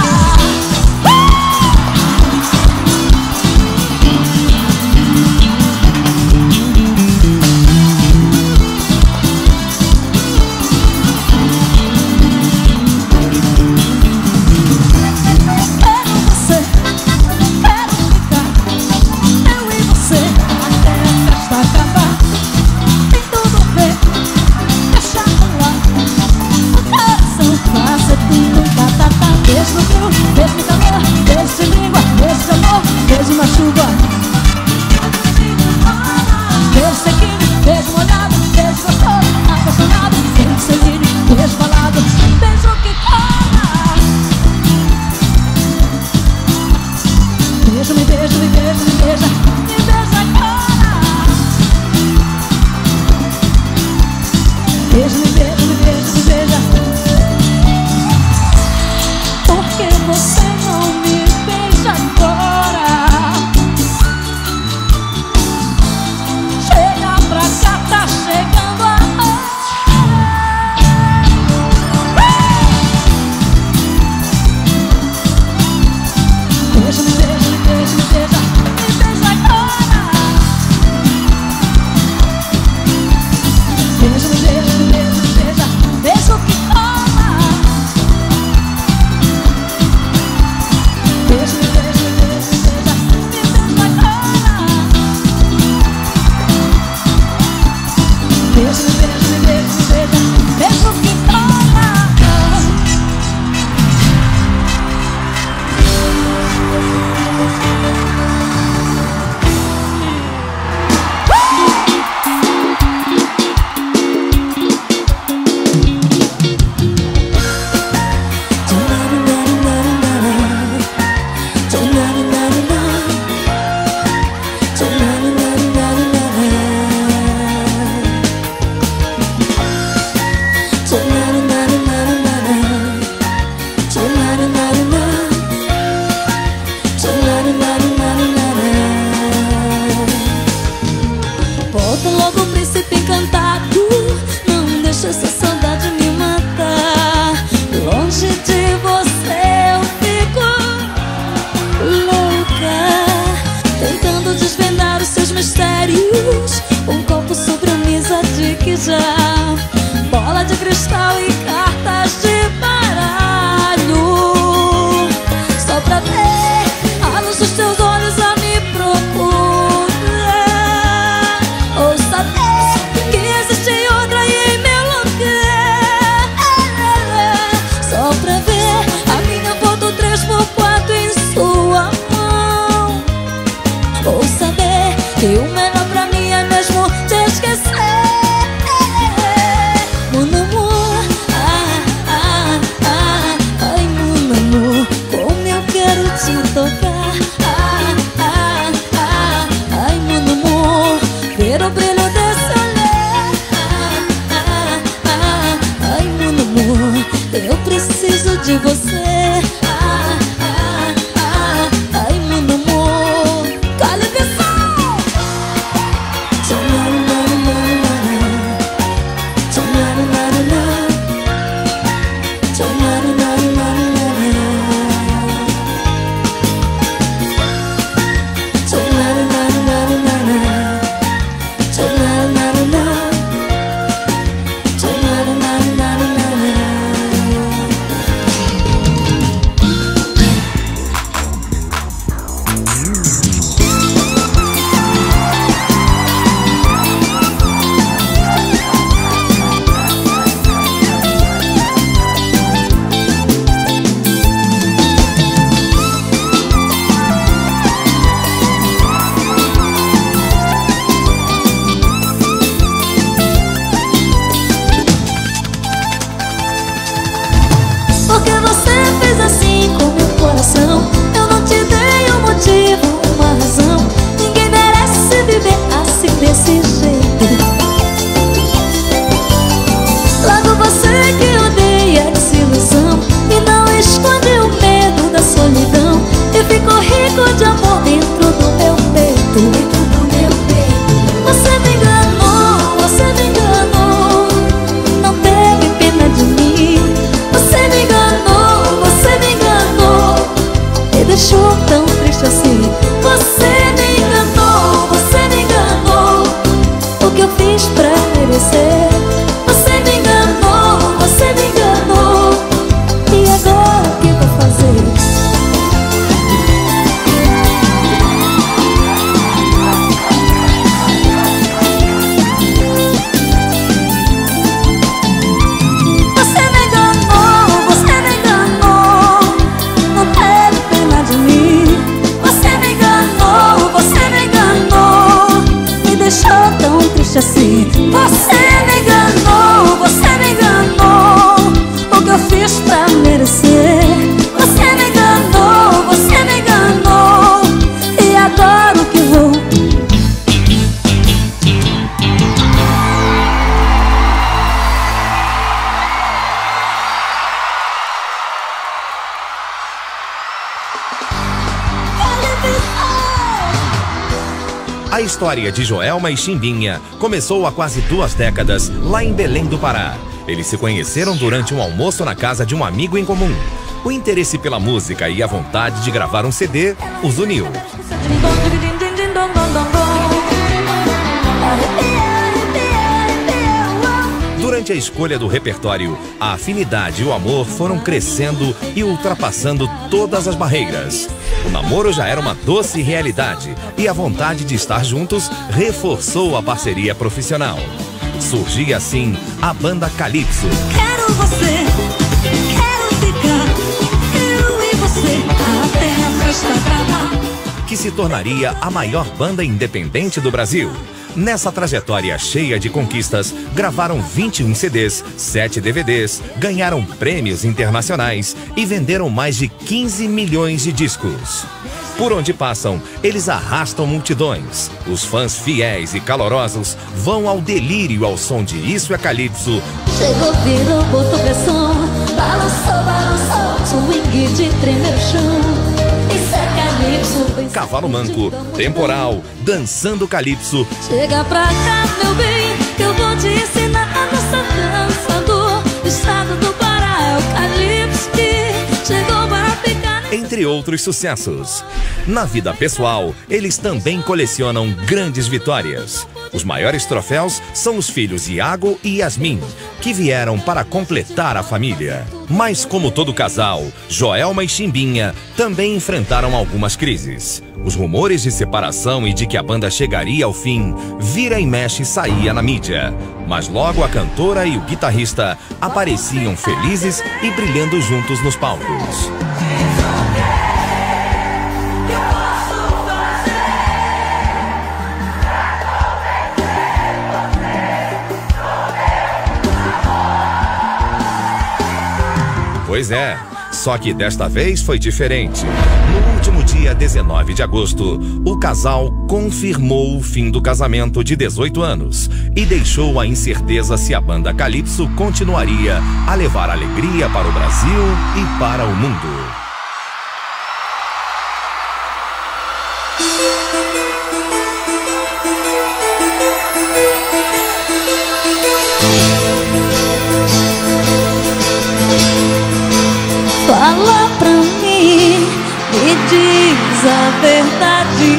Bola de cristal e cartas de baralho, só pra ver a luz dos teus olhos a me procurar, ou saber que existe outra aí em meu lugar, só pra ver a minha foto 3x4 em sua mão, ou saber que o melhor pra mim é mesmo te esquecer. Eu preciso de você. Ai, meu amor, cala a visão. triste assim. Você me enganou, você me enganou. O que eu fiz pra merecer? Você me enganou, você me enganou. E agora o que vou? A história de Joelma e Chimbinha começou há quase 2 décadas lá em Belém do Pará. Eles se conheceram durante um almoço na casa de um amigo em comum. O interesse pela música e a vontade de gravar um CD os uniu. Durante a escolha do repertório, a afinidade e o amor foram crescendo e ultrapassando todas as barreiras. O namoro já era uma doce realidade e a vontade de estar juntos reforçou a parceria profissional. Surgia assim a banda Calypso. Quero você, quero ficar, eu e você até a festa acabar. Que se tornaria a maior banda independente do Brasil. Nessa trajetória cheia de conquistas, gravaram 21 CDs, 7 DVDs, ganharam prêmios internacionais e venderam mais de 15 milhões de discos. Por onde passam, eles arrastam multidões. Os fãs fiéis e calorosos vão ao delírio ao som de Isso é Calypso. Chegou, virou, botou pressão, balançou, balançou, swing de tremer o chão. Isso é Calypso. Cavalo Manco, Temporal, Dançando Calypso. Chega pra cá, meu bem, que eu vou te ensinar a nossa dança do estado do Pará. É o Calypso que chegou para ficar. Entre outros sucessos. Na vida pessoal, eles também colecionam grandes vitórias. Os maiores troféus são os filhos Iago e Yasmin, que vieram para completar a família. Mas como todo casal, Joelma e Chimbinha também enfrentaram algumas crises. Os rumores de separação e de que a banda chegaria ao fim, vira e mexe saía na mídia. Mas logo a cantora e o guitarrista apareciam felizes e brilhando juntos nos palcos. Pois é, só que desta vez foi diferente. No último dia 19 de agosto, o casal confirmou o fim do casamento de 18 anos e deixou a incerteza se a banda Calypso continuaria a levar alegria para o Brasil e para o mundo. Fala pra mim, me diz a verdade,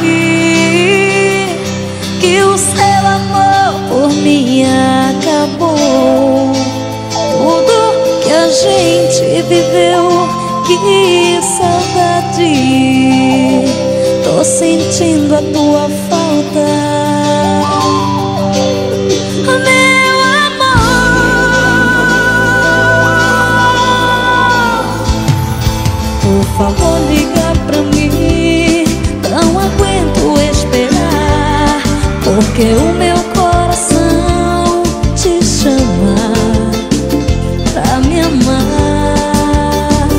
que o seu amor por mim acabou. Tudo que a gente viveu, que saudade. Tô sentindo a tua falta. Por favor, liga pra mim, não aguento esperar, porque o meu coração te chama pra me amar.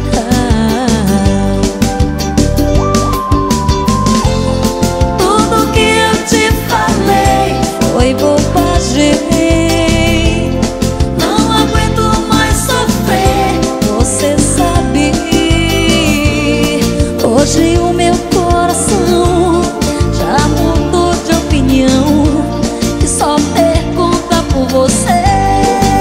Tudo que eu te falei foi bobagem. Não aguento mais sofrer, você sabe. Hoje o meu coração já mudou de opinião e só pergunta por você.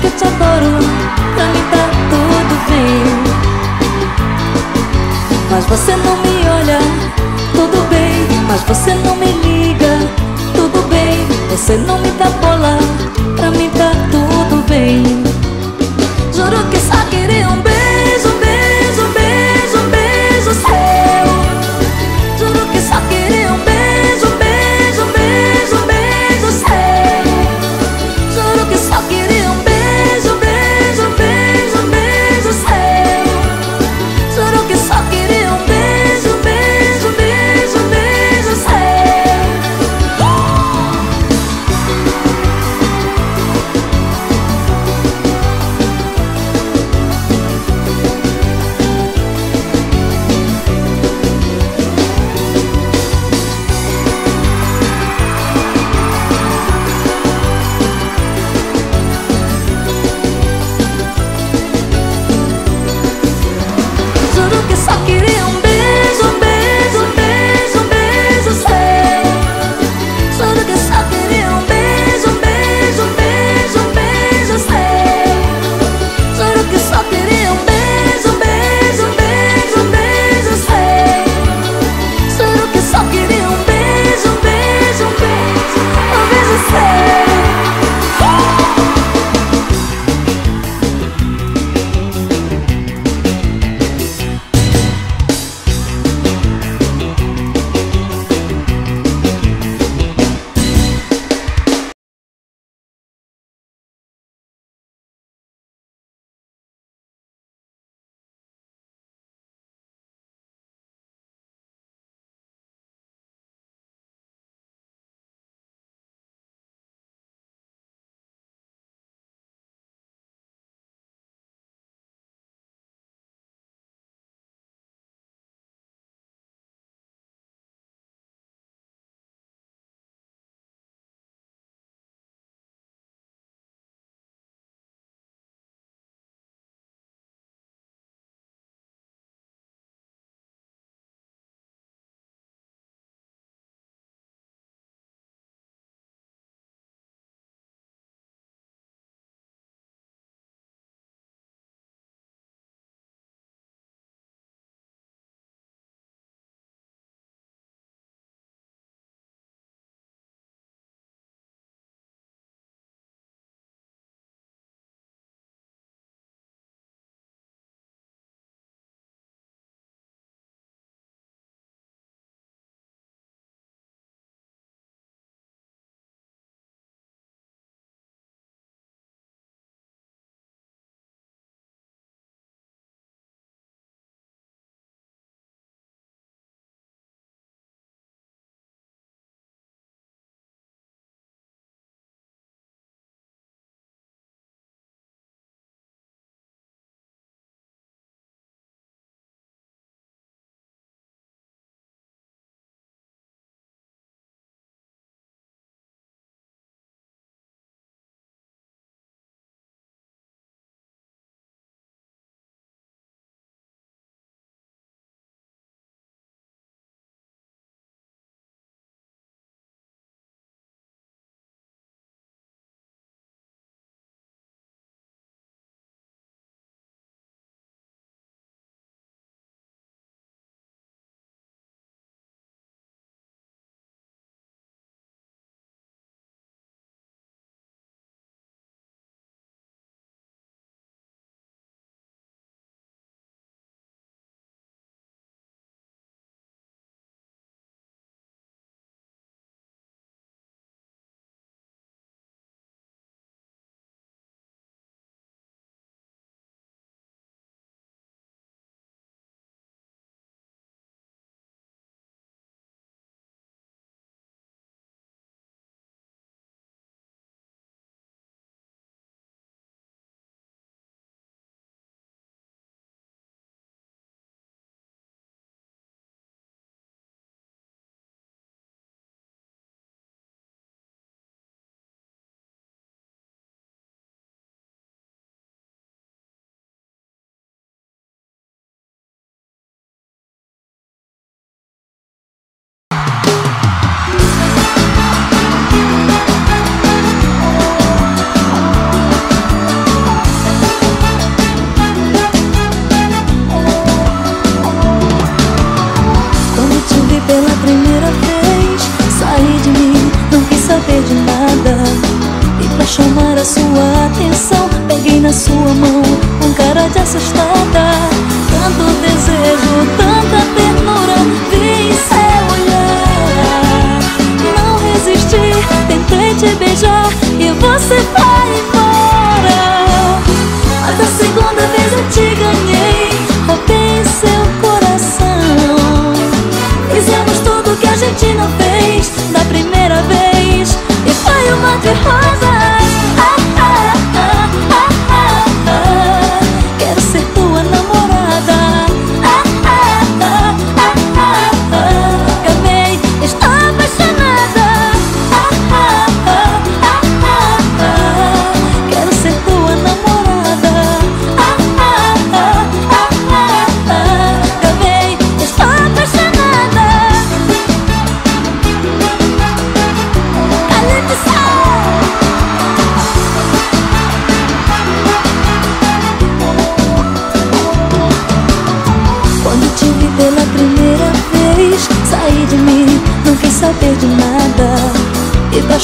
eu te adoro, pra mim tá tudo bem. Mas você não me olha, tudo bem. Mas você não me liga, tudo bem. Você não me dá bola, pra mim tá tudo bem. Juro que só queria um beijo, beijo, beijo, beijo seu. Juro que só queria um beijo, beijo, beijo, beijo seu. Juro que só queria um beijo, beijo, beijo, beijo seu. Juro que só queria um beijo, beijo, beijo, beijo seu. Juro que só queria um beijo, beijo, beijo, beijo seu. Juro que só queria um beijo, beijo, beijo, beijo seu. Juro que só queria um beijo, beijo, beijo, beijo seu. Juro que só queria um beijo, beijo, beijo, um beijo seu.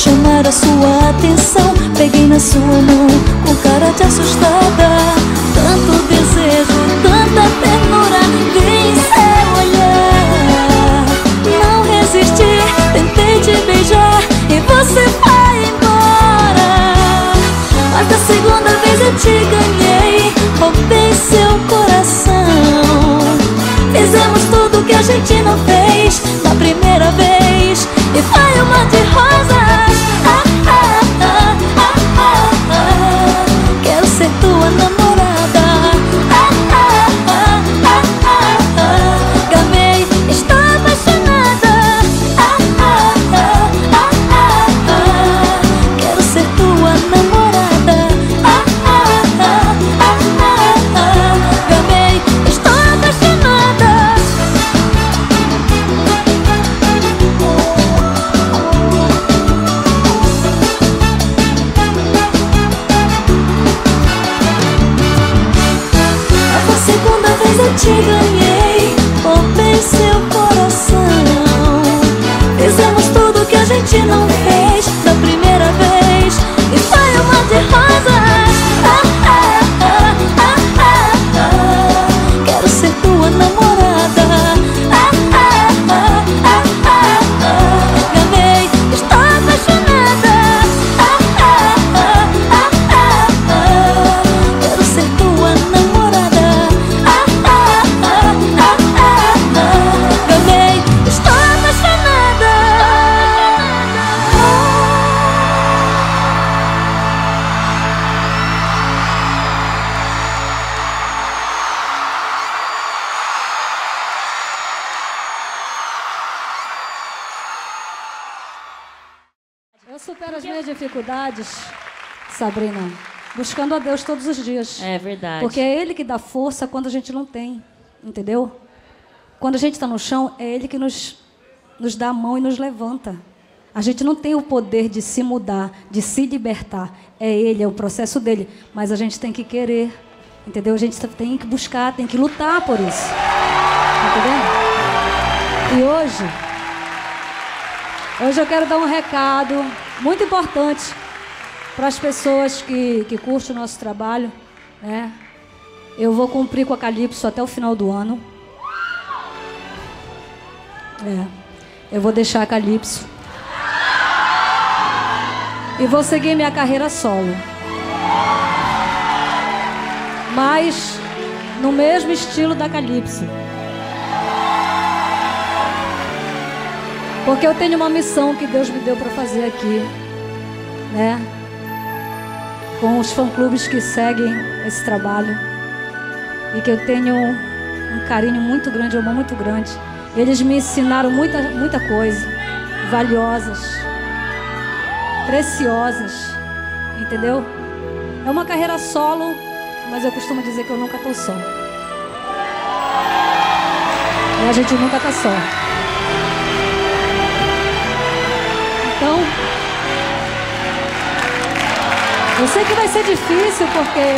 chamar a sua atenção. Peguei na sua mão com cara de assustada. Tanto desejo, tanta ternura vi em seu olhar. Não resisti, tentei te beijar e você vai embora. Mas da segunda vez eu te ganhei, roubei seu coração. Fizemos tudo que a gente não fez na primeira vez e foi um mar de rosas. Quero ser tua namorada. Gamei, estou apaixonada. Quero ser tua namorada. Gamei, estou apaixonada. A segunda vez eu te ganhei, roubei seu coração. Fizemos tudo que a gente não fez da primeira vez e foi um mar de rosas. Quero ser tua namorada. Gamei, estou apaixonada. Quero ser tua namorada. Gamei, estou apaixonada. Eu supero as minhas dificuldades, Sabrina, buscando a Deus todos os dias. É verdade. Porque é Ele que dá força quando a gente não tem, entendeu? Quando a gente está no chão, é Ele que nos dá a mão e nos levanta. A gente não tem o poder de se mudar, de se libertar. É Ele, é o processo dele. Mas a gente tem que querer, entendeu? A gente tem que buscar, tem que lutar por isso. Tá entendendo? E hoje eu quero dar um recado muito importante para as pessoas que curtem o nosso trabalho, né? Eu vou cumprir com a Calypso até o final do ano. Eu vou deixar a Calypso e vou seguir minha carreira solo, mas no mesmo estilo da Calypso, porque eu tenho uma missão que Deus me deu para fazer aqui, né? Com os fã-clubes que seguem esse trabalho e que eu tenho um carinho muito grande, um amor muito grande. Eles me ensinaram muita coisa, valiosas, preciosas, entendeu? É uma carreira solo, mas eu costumo dizer que eu nunca tô só. E a gente nunca tá só. Então, eu sei que vai ser difícil, porque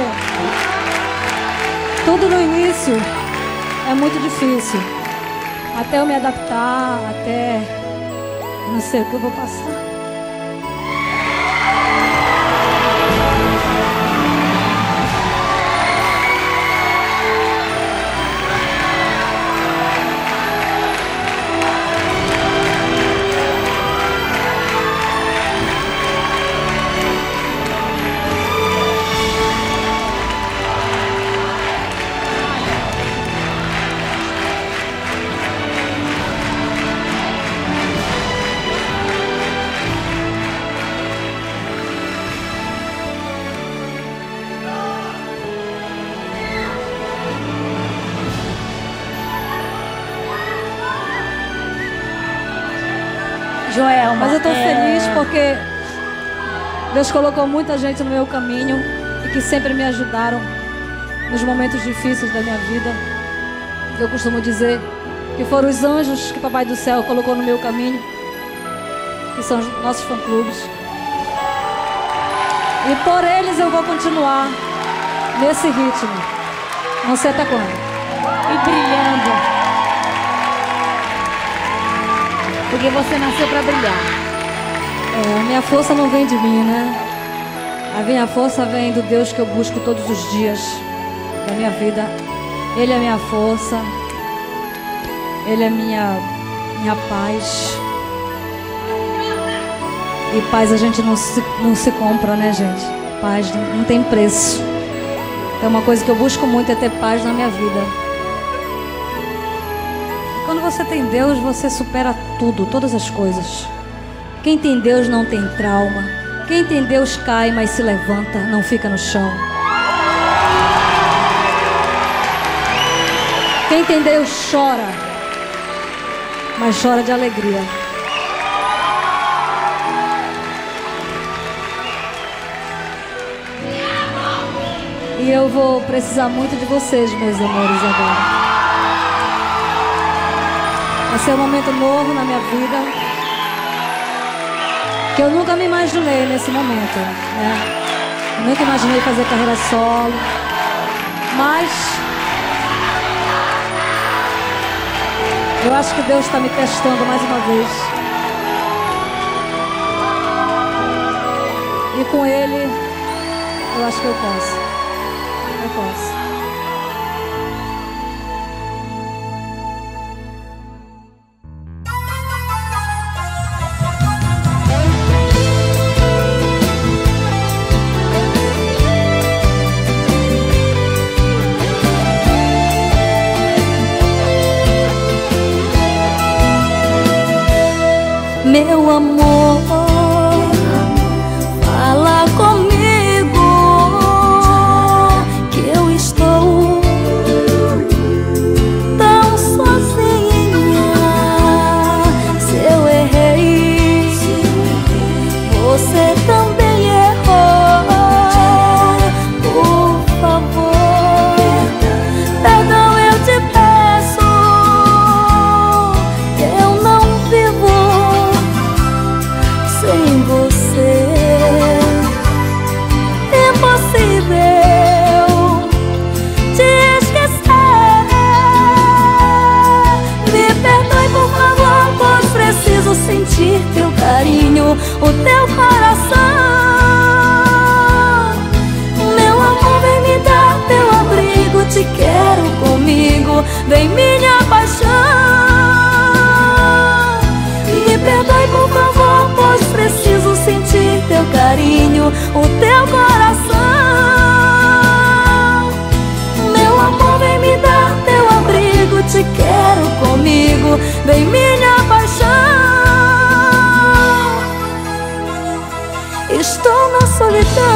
tudo no início é muito difícil. Até eu me adaptar, até não sei o que eu vou passar. Joelma, mas eu estou feliz porque Deus colocou muita gente no meu caminho e que sempre me ajudaram nos momentos difíceis da minha vida. Eu costumo dizer que foram os anjos que Papai do Céu colocou no meu caminho, que são os nossos fã-clubes. E por eles eu vou continuar nesse ritmo. Não sei até quando. E brilhando. Porque você nasceu para brilhar. A minha força não vem de mim, né? A minha força vem do Deus que eu busco todos os dias da minha vida. Ele é minha força. Ele é minha paz. E paz a gente não se compra, né, gente? Paz não tem preço. É uma coisa que eu busco muito, é ter paz na minha vida. Quando você tem Deus, você supera tudo, todas as coisas. Quem tem Deus não tem trauma. Quem tem Deus cai, mas se levanta, não fica no chão. Quem tem Deus chora, mas chora de alegria. E eu vou precisar muito de vocês, meus amores, agora. Vai ser um momento novo na minha vida, que eu nunca me imaginei nesse momento, né? Eu nunca imaginei fazer carreira solo, mas eu acho que Deus está me testando mais uma vez. E com Ele, eu acho que eu posso. Eu posso. Meu amor, fala comigo, que eu estou tão sozinha. Se eu errei, você também errou. Por favor, perdão eu te peço. Eu não vivo sem você, impossível te esquecer. Me perdoe, por favor, pois preciso sentir teu carinho, o teu coração. Meu amor, vem me dar teu abrigo, te quero comigo, vem minha paixão. Me perdoe, por favor, pois preciso sentir teu carinho, o teu coração. Meu amor, vem me dar teu abrigo, te quero comigo, vem minha paixão. Estou na solidão,